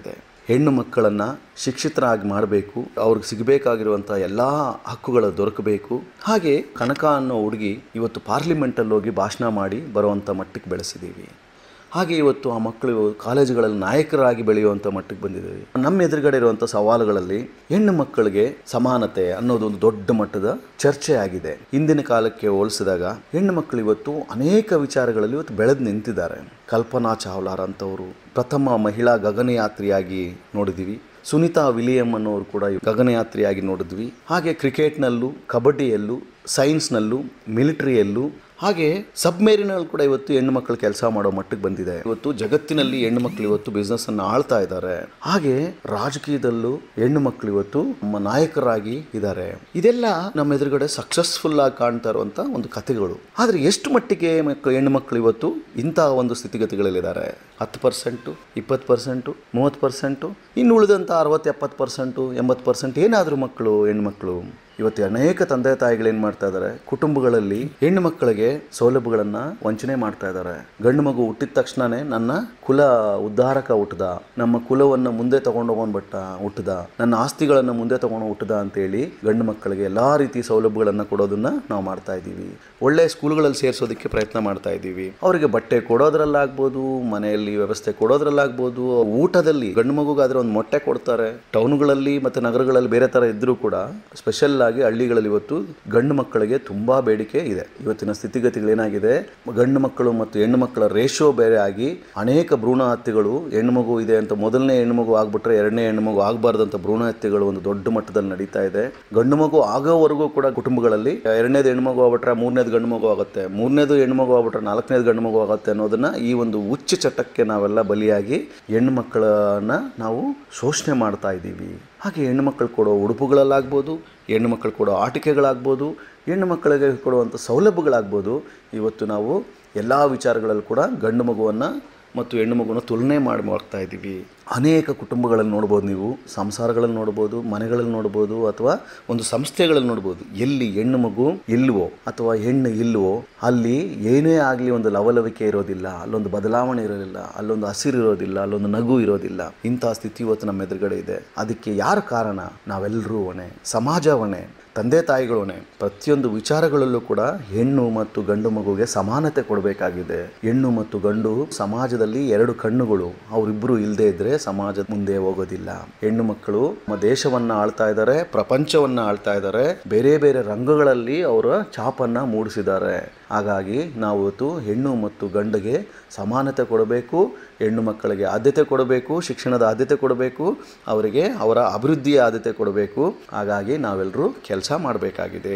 ಹೆಣ್ಣು ಮಕ್ಕಳನ್ನು ಶಿಕ್ಷಿತರಾಗಿ ಮಾಡಬೇಕು, ಅವ್ರಿಗೆ ಸಿಗಬೇಕಾಗಿರುವಂಥ ಎಲ್ಲ ಹಕ್ಕುಗಳು ದೊರಕಬೇಕು. ಹಾಗೆ ಕನಕ ಅನ್ನೋ ಹುಡುಗಿ ಇವತ್ತು ಪಾರ್ಲಿಮೆಂಟಲ್ಲಿ ಹೋಗಿ ಭಾಷಣ ಮಾಡಿ ಬರುವಂಥ ಮಟ್ಟಕ್ಕೆ ಬೆಳೆಸಿದ್ದೀವಿ. ಹಾಗೆ ಇವತ್ತು ಆ ಮಕ್ಕಳು ಕಾಲೇಜುಗಳಲ್ಲಿ ನಾಯಕರಾಗಿ ಬೆಳೆಯುವಂಥ ಮಟ್ಟಕ್ಕೆ ಬಂದಿದ್ದೇವೆ. ನಮ್ಮ ಎದುರುಗಡೆ ಇರುವಂಥ ಸವಾಲುಗಳಲ್ಲಿ ಹೆಣ್ಣು ಮಕ್ಕಳಿಗೆ ಸಮಾನತೆ ಅನ್ನೋದು ಒಂದು ದೊಡ್ಡ ಮಟ್ಟದ ಚರ್ಚೆ ಆಗಿದೆ. ಹಿಂದಿನ ಕಾಲಕ್ಕೆ ಹೋಲಿಸಿದಾಗ ಹೆಣ್ಣು ಮಕ್ಕಳು ಇವತ್ತು ಅನೇಕ ವಿಚಾರಗಳಲ್ಲಿ ಇವತ್ತು ಬೆಳೆದು ನಿಂತಿದ್ದಾರೆ. ಕಲ್ಪನಾ ಚಾವ್ಲಾರ್ ಅಂತವರು ಪ್ರಥಮ ಮಹಿಳಾ ಗಗನಯಾತ್ರಿಯಾಗಿ ನೋಡಿದ್ದೀವಿ. ಸುನೀತಾ ವಿಲಿಯಂ ಅನ್ನೋರು ಕೂಡ ಗಗನಯಾತ್ರಿಯಾಗಿ ನೋಡಿದ್ವಿ. ಹಾಗೆ ಕ್ರಿಕೆಟ್ನಲ್ಲೂ, ಕಬಡ್ಡಿಯಲ್ಲೂ, ಸೈನ್ಸ್ನಲ್ಲೂ, ಮಿಲಿಟರಿಯಲ್ಲೂ, ಹಾಗೆ ಸಬ್ಮೇರಿನಲ್ಲಿ ಕೂಡ ಇವತ್ತು ಹೆಣ್ಣು ಮಕ್ಕಳು ಕೆಲಸ ಮಾಡೋ ಮಟ್ಟಕ್ಕೆ ಬಂದಿದೆ. ಇವತ್ತು ಜಗತ್ತಿನಲ್ಲಿ ಹೆಣ್ಣು ಮಕ್ಕಳು ಇವತ್ತು ಬಿಸ್ನೆಸ್ ಅನ್ನು ಆಳ್ತಾ ಇದ್ದಾರೆ. ಹಾಗೆ ರಾಜಕೀಯದಲ್ಲೂ ಹೆಣ್ಣು ಮಕ್ಕಳು ಇವತ್ತು ನಮ್ಮ ನಾಯಕರಾಗಿ ಇದ್ದಾರೆ. ಇದೆಲ್ಲ ನಮ್ಮ ಎದುರುಗಡೆ ಸಕ್ಸಸ್ಫುಲ್ ಆಗಿ ಕಾಣ್ತಾ ಇರುವಂತ ಒಂದು ಕಥೆಗಳು. ಆದ್ರೆ ಎಷ್ಟು ಮಟ್ಟಿಗೆ ಹೆಣ್ಣು ಮಕ್ಕಳು ಇವತ್ತು ಇಂತಹ ಒಂದು ಸ್ಥಿತಿಗತಿಗಳಲ್ಲಿದ್ದಾರೆ? ಹತ್ತು ಪರ್ಸೆಂಟು, ಇಪ್ಪತ್ತು ಪರ್ಸೆಂಟು, ಮೂವತ್ತು ಪರ್ಸೆಂಟು, ಇನ್ನು ಉಳಿದಂಥ ಅರವತ್ತು ಎಪ್ಪತ್ತು ಪರ್ಸೆಂಟು, ಎಂಬತ್ತು ಪರ್ಸೆಂಟ್ ಏನಾದರೂ ಮಕ್ಕಳು ಹೆಣ್ಣು ಮಕ್ಕಳು ಇವತ್ತು ಅನೇಕ ತಂದೆ ತಾಯಿಗಳೇನು ಮಾಡ್ತಾ ಇದ್ದಾರೆ, ಕುಟುಂಬಗಳಲ್ಲಿ ಹೆಣ್ಣು ಮಕ್ಕಳಿಗೆ ಸೌಲಭ್ಯಗಳನ್ನು ವಂಚನೆ ಮಾಡ್ತಾ ಇದ್ದಾರೆ. ಗಂಡು ಮಗು ಹುಟ್ಟಿದ ತಕ್ಷಣನೇ ನನ್ನ ಕುಲ ಉದ್ಧಾರಕ ಹುಟ್ಟದ, ನಮ್ಮ ಕುಲವನ್ನು ಮುಂದೆ ತಗೊಂಡು ಹೋಗೋನ್ಬಟ್ಟ ಹುಟ್ಟದ, ನನ್ನ ಆಸ್ತಿಗಳನ್ನು ಮುಂದೆ ತಗೊಂಡು ಹುಟ್ಟದ ಅಂತೇಳಿ ಗಂಡು ಮಕ್ಕಳಿಗೆ ಎಲ್ಲ ರೀತಿ ಸೌಲಭ್ಯಗಳನ್ನು ಕೊಡೋದನ್ನ ನಾವು ಮಾಡ್ತಾ ಇದ್ದೀವಿ. ಒಳ್ಳೆ ಸ್ಕೂಲ್ಗಳಲ್ಲಿ ಸೇರಿಸೋದಕ್ಕೆ ಪ್ರಯತ್ನ ಮಾಡ್ತಾ ಇದ್ದೀವಿ. ಅವರಿಗೆ ಬಟ್ಟೆ ಕೊಡೋದ್ರಲ್ಲಾಗ್ಬೋದು, ಮನೆಯಲ್ಲಿ ವ್ಯವಸ್ಥೆ ಕೊಡೋದ್ರಲ್ಲಾಗ್ಬೋದು, ಊಟದಲ್ಲಿ ಗಂಡು ಮಗುಗಾದ್ರೆ ಒಂದು ಮೊಟ್ಟೆ ಕೊಡ್ತಾರೆ. ಟೌನ್ಗಳಲ್ಲಿ ಮತ್ತು ನಗರಗಳಲ್ಲಿ ಬೇರೆ ಥರ ಇದ್ದರೂ ಕೂಡ ಸ್ಪೆಷಲ್ ಆಗಿ ಹಳ್ಳಿಗಳಲ್ಲಿ ಇವತ್ತು ಗಂಡು ಮಕ್ಕಳಿಗೆ ತುಂಬಾ ಬೇಡಿಕೆ ಇದೆ. ಇವತ್ತಿನ ಸ್ಥಿತಿಗತಿಗಳೇನಾಗಿದೆ, ಗಂಡು ಮಕ್ಕಳು ಮತ್ತು ಹೆಣ್ಣು ಮಕ್ಕಳ ರೇಷೋ ಬೇರೆ ಆಗಿ ಅನೇಕ ಭ್ರೂಣ ಹತ್ಯೆಗಳು, ಹೆಣ್ಣು ಮಗು ಇದೆ ಅಂತ ಮೊದಲನೇ ಹೆಣ್ಣು ಮಗು ಆಗ್ಬಿಟ್ರೆ ಎರಡನೇ ಹೆಣ್ಣು ಮಗು ಆಗಬಾರ್ದಂತ ಭ್ರೂಣ ಹತ್ಯೆಗಳು ಒಂದು ದೊಡ್ಡ ಮಟ್ಟದಲ್ಲಿ ನಡೀತಾ ಇದೆ. ಗಂಡು ಮಗು ಆಗೋವರೆಗೂ ಕೂಡ ಕುಟುಂಬಗಳಲ್ಲಿ ಎರಡನೇದು ಹೆಣ್ಣು ಮಗು ಆಗ್ಬಿಟ್ರೆ ಮೂರನೇದು ಗಂಡು ಮಗು ಆಗುತ್ತೆ, ಮೂರನೇದು ಹೆಣ್ಣು ಮಗು ಆಗ್ಬಿಟ್ರೆ ನಾಲ್ಕನೇದು ಗಂಡು ಮಗು ಆಗುತ್ತೆ ಅನ್ನೋದನ್ನ ಈ ಒಂದು ಹುಚ್ಚು ಚಟಕ್ಕೆ ನಾವೆಲ್ಲ ಬಲಿಯಾಗಿ ಹೆಣ್ಣು ಮಕ್ಕಳನ್ನ ನಾವು ಶೋಷಣೆ ಮಾಡ್ತಾ ಇದ್ದೀವಿ. ಹಾಗೆ ಹೆಣ್ಣು ಮಕ್ಕಳು ಕೊಡೋ ಉಡುಪುಗಳಲ್ಲಾಗ್ಬೋದು, ಹೆಣ್ಣು ಮಕ್ಕಳು ಕೊಡೋ ಆಟಿಕೆಗಳಾಗ್ಬೋದು, ಹೆಣ್ಣು ಮಕ್ಕಳಿಗೆ ಕೊಡುವಂಥ ಸೌಲಭ್ಯಗಳಾಗ್ಬೋದು, ಇವತ್ತು ನಾವು ಎಲ್ಲ ವಿಚಾರಗಳಲ್ಲಿ ಕೂಡ ಗಂಡು ಮಗುವನ್ನು ಮತ್ತು ಹೆಣ್ಣು ಮಗುವನ್ನು ತುಲನೆ ಮಾಡಿ ಮಾಡ್ತಾ ಇದ್ದೀವಿ. ಅನೇಕ ಕುಟುಂಬಗಳಲ್ಲಿ ನೋಡ್ಬೋದು, ನೀವು ಸಂಸಾರಗಳಲ್ಲಿ ನೋಡ್ಬೋದು, ಮನೆಗಳಲ್ಲಿ ನೋಡ್ಬೋದು, ಅಥವಾ ಒಂದು ಸಂಸ್ಥೆಗಳಲ್ಲಿ ನೋಡ್ಬೋದು. ಎಲ್ಲಿ ಹೆಣ್ಣು ಮಗು ಇಲ್ವೋ ಅಥವಾ ಹೆಣ್ಣು ಇಲ್ವೋ ಅಲ್ಲಿ ಏನೇ ಆಗಲಿ ಒಂದು ಲವಲವಿಕೆ ಇರೋದಿಲ್ಲ, ಅಲ್ಲೊಂದು ಬದಲಾವಣೆ ಇರೋದಿಲ್ಲ, ಅಲ್ಲೊಂದು ಹಸಿರು ಇರೋದಿಲ್ಲ, ಅಲ್ಲೊಂದು ನಗು ಇರೋದಿಲ್ಲ. ಇಂಥ ಸ್ಥಿತಿ ಇವತ್ತು ನಮ್ಮ ಎದುರುಗಡೆ ಇದೆ. ಅದಕ್ಕೆ ಯಾರು ಕಾರಣ? ನಾವೆಲ್ಲರೂ ಹೊಣೆ, ಸಮಾಜ ಹೊಣೆ, ತಂದೆ ತಾಯಿಗಳು ಹೊಣೆ. ಪ್ರತಿಯೊಂದು ವಿಚಾರಗಳಲ್ಲೂ ಕೂಡ ಹೆಣ್ಣು ಮತ್ತು ಗಂಡು ಮಗುಗೆ ಸಮಾನತೆ ಕೊಡಬೇಕಾಗಿದೆ. ಹೆಣ್ಣು ಮತ್ತು ಗಂಡು ಸಮಾಜದಲ್ಲಿ ಎರಡು ಕಣ್ಣುಗಳು, ಅವರಿಬ್ಬರು ಇಲ್ಲದೆ ಇದ್ರೆ ಸಮಾಜ ಮುಂದೆ ಹೋಗೋದಿಲ್ಲ. ಹೆಣ್ಣು ಮಕ್ಕಳು ನಮ್ಮ ದೇಶವನ್ನ ಆಳ್ತಾ ಇದ್ದಾರೆ, ಪ್ರಪಂಚವನ್ನ ಆಳ್ತಾ ಇದ್ದಾರೆ, ಬೇರೆ ಬೇರೆ ರಂಗಗಳಲ್ಲಿ ಅವರ ಛಾಪನ್ನ ಮೂಡಿಸಿದ್ದಾರೆ. ಹಾಗಾಗಿ ನಾವು ಇವತ್ತು ಹೆಣ್ಣು ಮತ್ತು ಗಂಡಿಗೆ ಸಮಾನತೆ ಕೊಡಬೇಕು, ಹೆಣ್ಣು ಮಕ್ಕಳಿಗೆ ಆದ್ಯತೆ ಕೊಡಬೇಕು, ಶಿಕ್ಷಣದ ಆದ್ಯತೆ ಕೊಡಬೇಕು, ಅವರಿಗೆ ಅವರ ಅಭಿವೃದ್ಧಿಯ ಆದ್ಯತೆ ಕೊಡಬೇಕು. ಹಾಗಾಗಿ ನಾವೆಲ್ಲರೂ ಕೆಲಸ ಮಾಡಬೇಕಾಗಿದೆ.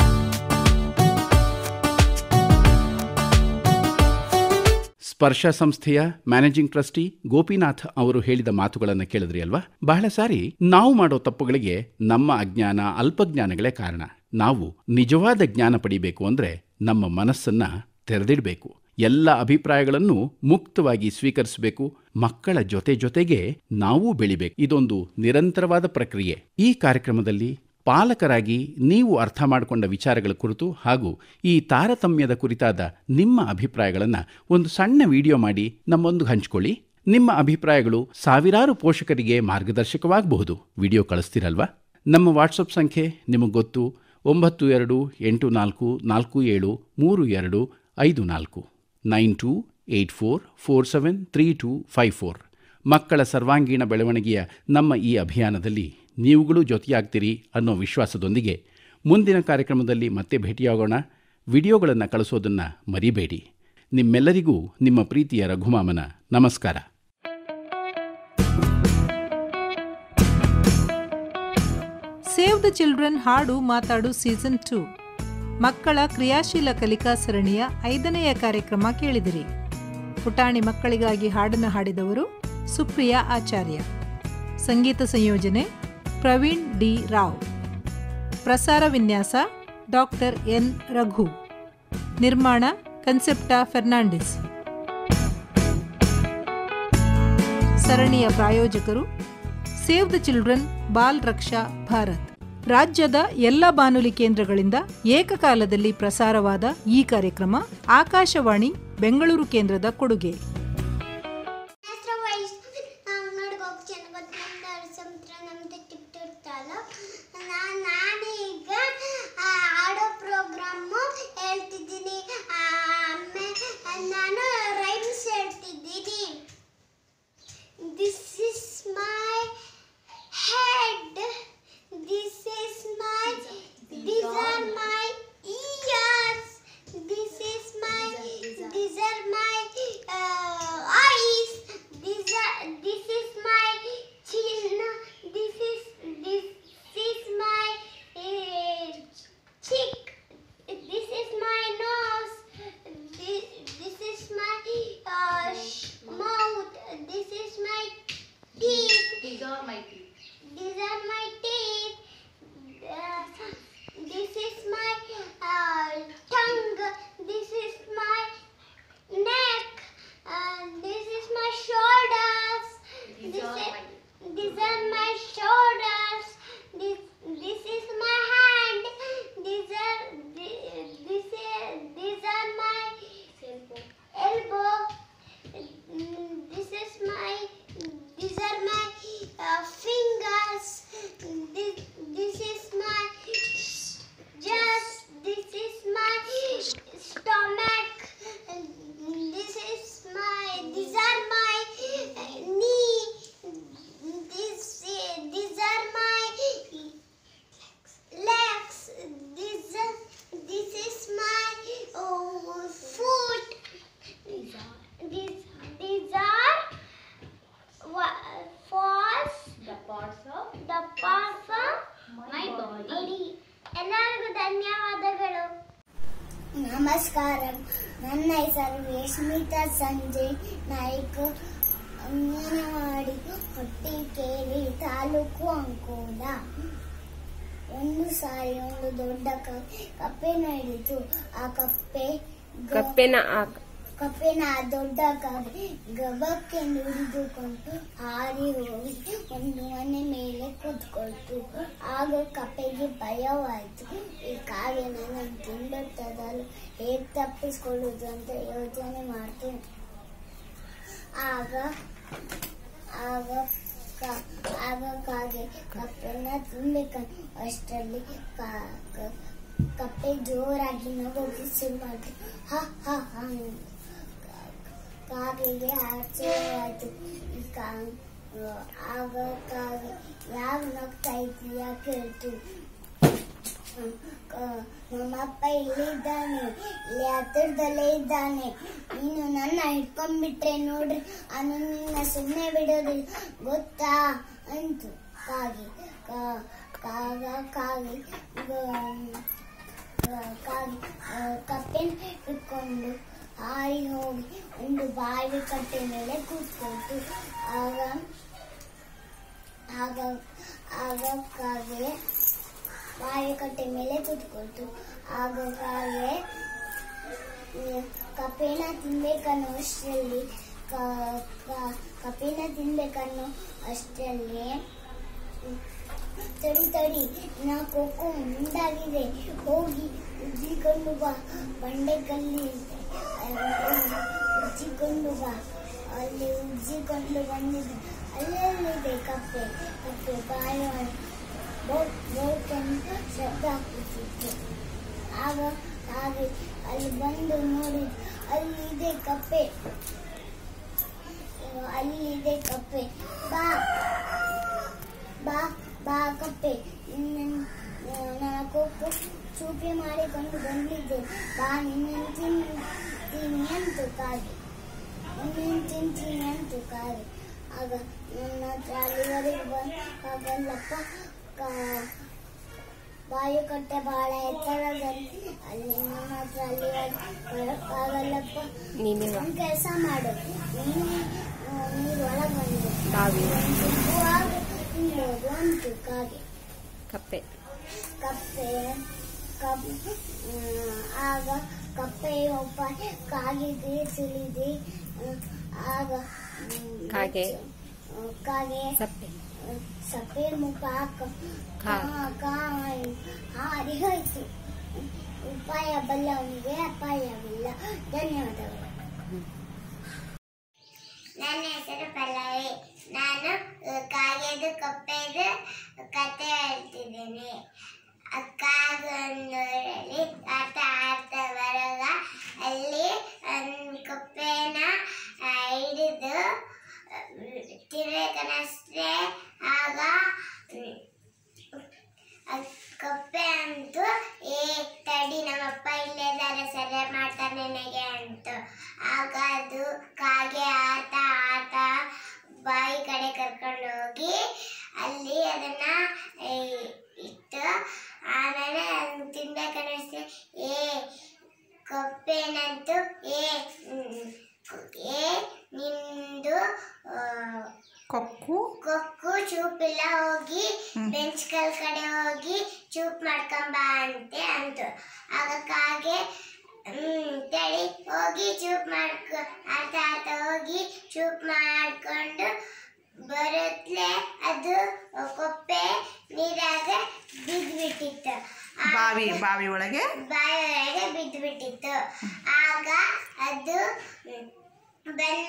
ಸ್ಪರ್ಶ ಸಂಸ್ಥೆಯ ಮ್ಯಾನೇಜಿಂಗ್ ಟ್ರಸ್ಟಿ ಗೋಪಿನಾಥ್ ಅವರು ಹೇಳಿದ ಮಾತುಗಳನ್ನು ಕೇಳಿದ್ರಿ ಅಲ್ವಾ? ಬಹಳ ಸಾರಿ ನಾವು ಮಾಡೋ ತಪ್ಪುಗಳಿಗೆ ನಮ್ಮ ಅಜ್ಞಾನ, ಅಲ್ಪಜ್ಞಾನಗಳೇ ಕಾರಣ. ನಾವು ನಿಜವಾದ ಜ್ಞಾನ ಪಡಿಬೇಕು ಅಂದ್ರೆ ನಮ್ಮ ಮನಸ್ಸನ್ನ ತೆರೆದಿಡಬೇಕು, ಎಲ್ಲ ಅಭಿಪ್ರಾಯಗಳನ್ನು ಮುಕ್ತವಾಗಿ ಸ್ವೀಕರಿಸಬೇಕು, ಮಕ್ಕಳ ಜೊತೆ ಜೊತೆಗೆ ನಾವು ಬೆಳಿಬೇಕು. ಇದೊಂದು ನಿರಂತರವಾದ ಪ್ರಕ್ರಿಯೆ. ಈ ಕಾರ್ಯಕ್ರಮದಲ್ಲಿ ಪಾಲಕರಾಗಿ ನೀವು ಅರ್ಥ ಮಾಡಿಕೊಂಡ ವಿಚಾರಗಳ ಕುರಿತು ಹಾಗೂ ಈ ತಾರತಮ್ಯದ ಕುರಿತಾದ ನಿಮ್ಮ ಅಭಿಪ್ರಾಯಗಳನ್ನು ಒಂದು ಸಣ್ಣ ವಿಡಿಯೋ ಮಾಡಿ ನಮ್ಮೊಂದು ಹಂಚಿಕೊಳ್ಳಿ. ನಿಮ್ಮ ಅಭಿಪ್ರಾಯಗಳು ಸಾವಿರಾರು ಪೋಷಕರಿಗೆ ಮಾರ್ಗದರ್ಶಕವಾಗಬಹುದು. ವಿಡಿಯೋ ಕಳಿಸ್ತೀರಲ್ವಾ? ನಮ್ಮ ವಾಟ್ಸಪ್ ಸಂಖ್ಯೆ ನಿಮಗೆ ಗೊತ್ತು, ಒಂಬತ್ತು ಎರಡು ಎಂಟು ನಾಲ್ಕು ನಾಲ್ಕು ಏಳು ಮೂರು ಎರಡು ಐದು ನಾಲ್ಕು nine two eight four four seven three two five four. ಮಕ್ಕಳ ಸರ್ವಾಂಗೀಣ ಬೆಳವಣಿಗೆಯ ನಮ್ಮ ಈ ಅಭಿಯಾನದಲ್ಲಿ ನೀವುಗಳು ಜೊತೆಯಾಗ್ತೀರಿ ಅನ್ನೋ ವಿಶ್ವಾಸದೊಂದಿಗೆ ಮುಂದಿನ ಕಾರ್ಯಕ್ರಮದಲ್ಲಿ ಮತ್ತೆ ಭೇಟಿಯಾಗೋಣ. ವಿಡಿಯೋಗಳನ್ನು ಕಳಿಸೋದನ್ನು ಮರಿಬೇಡಿ. ನಿಮ್ಮೆಲ್ಲರಿಗೂ ನಿಮ್ಮ ಪ್ರೀತಿಯ ರಘುಮಾಮನ ನಮಸ್ಕಾರ. ಸೇವ್ ದ ಚಿಲ್ಡ್ರನ್ ಹಾಡು ಮಾತಾಡು ಸೀಸನ್ ಟೂ ಮಕ್ಕಳ ಕ್ರಿಯಾಶೀಲ ಕಲಿಕಾ ಸರಣಿಯ ಐದನೆಯ ಕಾರ್ಯಕ್ರಮ ಕೇಳಿದಿರಿ. ಪುಟಾಣಿ ಮಕ್ಕಳಿಗಾಗಿ ಹಾಡನ್ನು ಹಾಡಿದವರು ಸುಪ್ರಿಯಾ ಆಚಾರ್ಯ. ಸಂಗೀತ ಸಂಯೋಜನೆ ಪ್ರವೀಣ್ ಡಿ ರಾವ್. ಪ್ರಸಾರ ವಿನ್ಯಾಸ ಡಾಕ್ಟರ್ ಎನ್ ರಘು. ನಿರ್ಮಾಣ ಕನ್ಸೆಪ್ಟಾ ಫೆರ್ನಾಂಡಿಸ್. ಸರಣಿಯ ಪ್ರಾಯೋಜಕರು save the children Bal Raksha Bharat. ರಾಜ್ಯದ ಎಲ್ಲ ಬಾನುಲಿ ಕೇಂದ್ರಗಳಿಂದ ಏಕಕಾಲದಲ್ಲಿ ಪ್ರಸಾರವಾದ ಈ ಕಾರ್ಯಕ್ರಮ ಆಕಾಶವಾಣಿ ಬೆಂಗಳೂರು ಕೇಂದ್ರದ ಕೊಡುಗೆ. These are my teeth. These are my teeth. Uh, this is my uh, tongue. This is my neck. Uh, this is my shoulders. These This are is, my these are my shoulders. This this is my hand. These are this is these are my elbow. Mm, This is my these are my uh, fingers. This this is my just this is my stomach. This is my these are my uh, knee. This these are my legs. This this is my oh, foot. These are these these are wa- falls The parts of the parts of my body. ಎಲ್ಲರಿಗೂ ಧನ್ಯವಾದಗಳು. ನಮಸ್ಕಾರ, ನನ್ನ ಹೆಸರು ಯಶ್ಮಿತಾ ಸಂಜಯ್ ನಾಯ್ಕ, ಅಂಗನವಾಡಿ ಹೊಟ್ಟಿಕೇರಿ ತಾಲೂಕು ಅಂಕೋಲ. ಒಂದು ಸಾರಿ ಒಂದು ದೊಡ್ಡ ಕ- ಕಪ್ಪೆನ ಹಿಡಿತು. ಆ ಕಪ್ಪೆ ಗ- ಕಪ್ಪೆನ ಕಪ್ಪೆನ ಆ ದೊಡ್ಡ ಕಪ್ಪೆ ಗಬಕ್ಕೆ ಹಿಡಿದುಕೊಂಡು ಹಾರಿ ಹೋಗಿ ಒಂದು ಮನೆ ಮೇಲೆ ಕೂತ್ಕೊಳ್ತು. ಆಗ ಕಪ್ಪೆಗೆ ಭಯವಾಯಿತು. ಈ ಕಾಗೆ ನನ್ನ ತಿಂಡುತ್ತದಲ್ಲ, ಹೇಗೆ ತಪ್ಪಿಸ್ಕೊಳ್ಳುವುದು ಅಂತ ಯೋಚನೆ ಮಾಡ್ತು. ಆಗ ಆಗ ಕ- ಆಗ ಕಾಗೆ ಕಪ್ಪೆನ ತಿನ್ಬೇಕಂತ ಅಷ್ಟರಲ್ಲಿ ಕಾ- ಕ- ಕಪ್ಪೆ ಜೋರಾಗಿ ನಗೋಕೆ ಶುರು ಮಾಡಿತು. ಹ ಹ ಹ ಅಂತ. ಕಾಗೆಗೆ ಆಶ್ಚರ್ಯವಾಯಿತು. ಈ ಕಾ ಆಗ ಕಾಗೆ ಯಾವ ನಗ್ತಾ ಇದೀಯಾ ಕೇಳ್ತು. ನಮ್ಮಪ್ಪ ಇಲ್ಲಿದ್ದಾನೆ, ಇಲ್ಲಿ ಹತ್ತಿರದಲ್ಲೇ ಇದ್ದಾನೆ. ನೀನು ನನ್ನ ಹಿಡ್ಕೊಂಡ್ಬಿಟ್ರೆ ನೋಡ್ರಿ, ಅವನು ನಿನ್ನ ಸುಮ್ಮನೆ ಬಿಡೋದಿಲ್ಲ ಗೊತ್ತಾ ಅಂತು ಕಾಗೆ. ಕಾಗ ಕಾಗೆ ಕಾಗೆ ಕಪ್ಪೆನ ಹಿಡ್ಕೊಂಡು ಹಾರಿ ಹೋಗಿ ಒಂದು ಬಾವಿ ಕಟ್ಟೆ ಮೇಲೆ ಕೂತ್ಕೊಳ್ತು. ಆಗ ಆಗ ಆಗ ಕಾಗೆ ಬಾವಿ ಕಟ್ಟೆ ಮೇಲೆ ಕೂತ್ಕೊಳ್ತು. ಆಗ ಕಾಗೆ ಕಪ್ಪೆನ ತಿನ್ಬೇಕನ್ನೋ ಅಷ್ಟರಲ್ಲಿ ಕಪ್ಪೆನ ತಿನ್ಬೇಕನ್ನೋ ಅಷ್ಟರಲ್ಲಿ ತಡಿ ತಡಿ ನಾ ಕೊಕ್ಕೋ ಮುಂದಾಗಿದೆ, ಹೋಗಿ ಉಜ್ಜಿಕೊಂಡು ಬಾ, ಬಂಡೆಕಲ್ಲಿ ಉಜ್ಜಿಕೊಂಡು ಬಾ. ಅಲ್ಲಿ ಉಜ್ಜಿಕೊಂಡು ಬಂದಿದ್ದು ಅಲ್ಲಲ್ಲಿದೆ ಕಪ್ಪೆ. ಕಪ್ಪೆ ಬಾಯಿ ಬೋಟ್ ಬೋಟನ್ನು ಶಬ್ದ ಹಾಕುತ್ತಿತ್ತು. ಆಗ ಹಾಗೆ ಅಲ್ಲಿ ಬಂದು ನೋಡಿದ ಅಲ್ಲಿದೆ ಕಪ್ಪೆ, ಅಲ್ಲಿದೆ ಕಪ್ಪೆ. ಬಾ ಬಾ ಬಾ ಕಪ್ಪೆ, ನನ್ನ ಕೊಕ್ಕು ಚೂಪಿ ಮಾಡಿಕೊಂಡು ಬಂದಿದ್ದೆ, ಬಾ ನಿನ್ನನ್ನು ತಿಂತೀನಿ ಅಂತು ಕಾಗೆ. ನಿನ್ನನ್ನು ತಿಂತೀನಿ ಅಂತು ಕಾಗೆ. ಆಗ ನನ್ನ ಹತ್ರ ಅಲ್ಲಿವರೆಗೆ ಬಂದಾಗಲ್ಲಪ್ಪ, ಬಾಯಿ ಕಟ್ಟೆ ಬಹಳ ಎತ್ತರದಲ್ಲಿ, ಅಲ್ಲಿ ನನ್ನ ಹತ್ರ ಅಲ್ಲಿವರೆಗೆ ಬರೋಕ್ಕಾಗಲ್ಲಪ್ಪ. ಒಂದು ಕೆಲಸ ಮಾಡು, ನೀನು ನೀರು ಒಳಗೆ ಬಂದು ಇಲ್ಲೋದು ಅಂತು ಕಾಗೆ. ಕಪ್ಪೆ ಕಪ್ಪೆ ಕಪ್ ಆಗ ಕಪ್ಪೆ ಒಬ್ಬ ಕಾಗೆಗೆ ಸುಲಿದೆ. ಆಗ ಕಾಗೆ ಕಾಗೆ ಸಪ್ಪೆ ಸಪ್ಪೆ ಮುಖ ಹಾರಿ ಹೋಯ್ತು. ಉಪಾಯ ಬಲ್ಲವನಿಗೆ ಅಪಾಯವಿಲ್ಲ. ಧನ್ಯವಾದಗಳು. ನನ್ನ ಹೆಸರು ಪಲ್ಲವಿ. ನಾನು ಕಾಗೆದು ಕಪ್ಪೆದು ಕತೆ ಹೇಳ್ತಿದ್ದೇನೆ. ಕಾಗೊಂದೂರಲ್ಲಿ ಆಡ್ತಾ ಆಡ್ತಾ ಬರುವಾಗ ಅಲ್ಲಿ ಕಪ್ಪೆನ ಹಿಡಿದು ತಿರ್ಬೇಕನ್ನಷ್ಟೇ. ಆಗ ಕಪ್ಪೆ ಅಂತೂ ಏ ತಡಿ, ನಮ್ಮಪ್ಪ ಇಲ್ಲೇ ಇದ್ದಾರೆ, ಸರಿ ಮಾಡ್ತಾರೆ ನನಗೆ ಅಂತು. ಆಗ ಅದು ಕಾಗೆ ಆಟ ಆಟ ಬಾಯಿ ಕಡೆ ಕರ್ಕೊಂಡು ಹೋಗಿ ಅಲ್ಲಿ ಅದನ್ನ ಇಟ್ಟು ಆಮೇಲೆ ಅದನ್ನ ತಿನ್ಬೇಕನ್ನಷ್ಟೇ. ಏ ಕಪ್ಪೆನಂತೂ ಏ ಏ ನಿಂದು ಕೊಕ್ಕು ಕೊಕ್ಕು ಚೂಪಿಲ್ಲ ಹೋಗಿ ಬೆಂಚ್ ಕಲ್ ಕಡೆ ಹೋಗಿ ಚೂಪ್ ಮಾಡ್ಕೊಂಬ ಅಂತೆ ಅಂತು. ಆಗ ಕಾಗೆ ಹ್ಮ್ ತಡಿ ಹೋಗಿ ಚೂಪ್ ಮಾಡ್ಕೊ ಆತ ಆತ ಹೋಗಿ ಚೂಪ್ ಮಾಡ್ಕೊಂಡು ಬರುತ್ತಲೇ ಅದು ಕೊಪ್ಪೆ ನೀರಾಗ ಬಿದ್ದ್ಬಿಟ್ಟಿತ್ತು. ಬಾವಿ ಬಾವಿ ಒಳಗೆ ಬಾವಿ ಒಳಗೆ ಬಿದ್ದುಬಿಟ್ಟಿತ್ತು. ಆಗ ಅದು ಬಂದ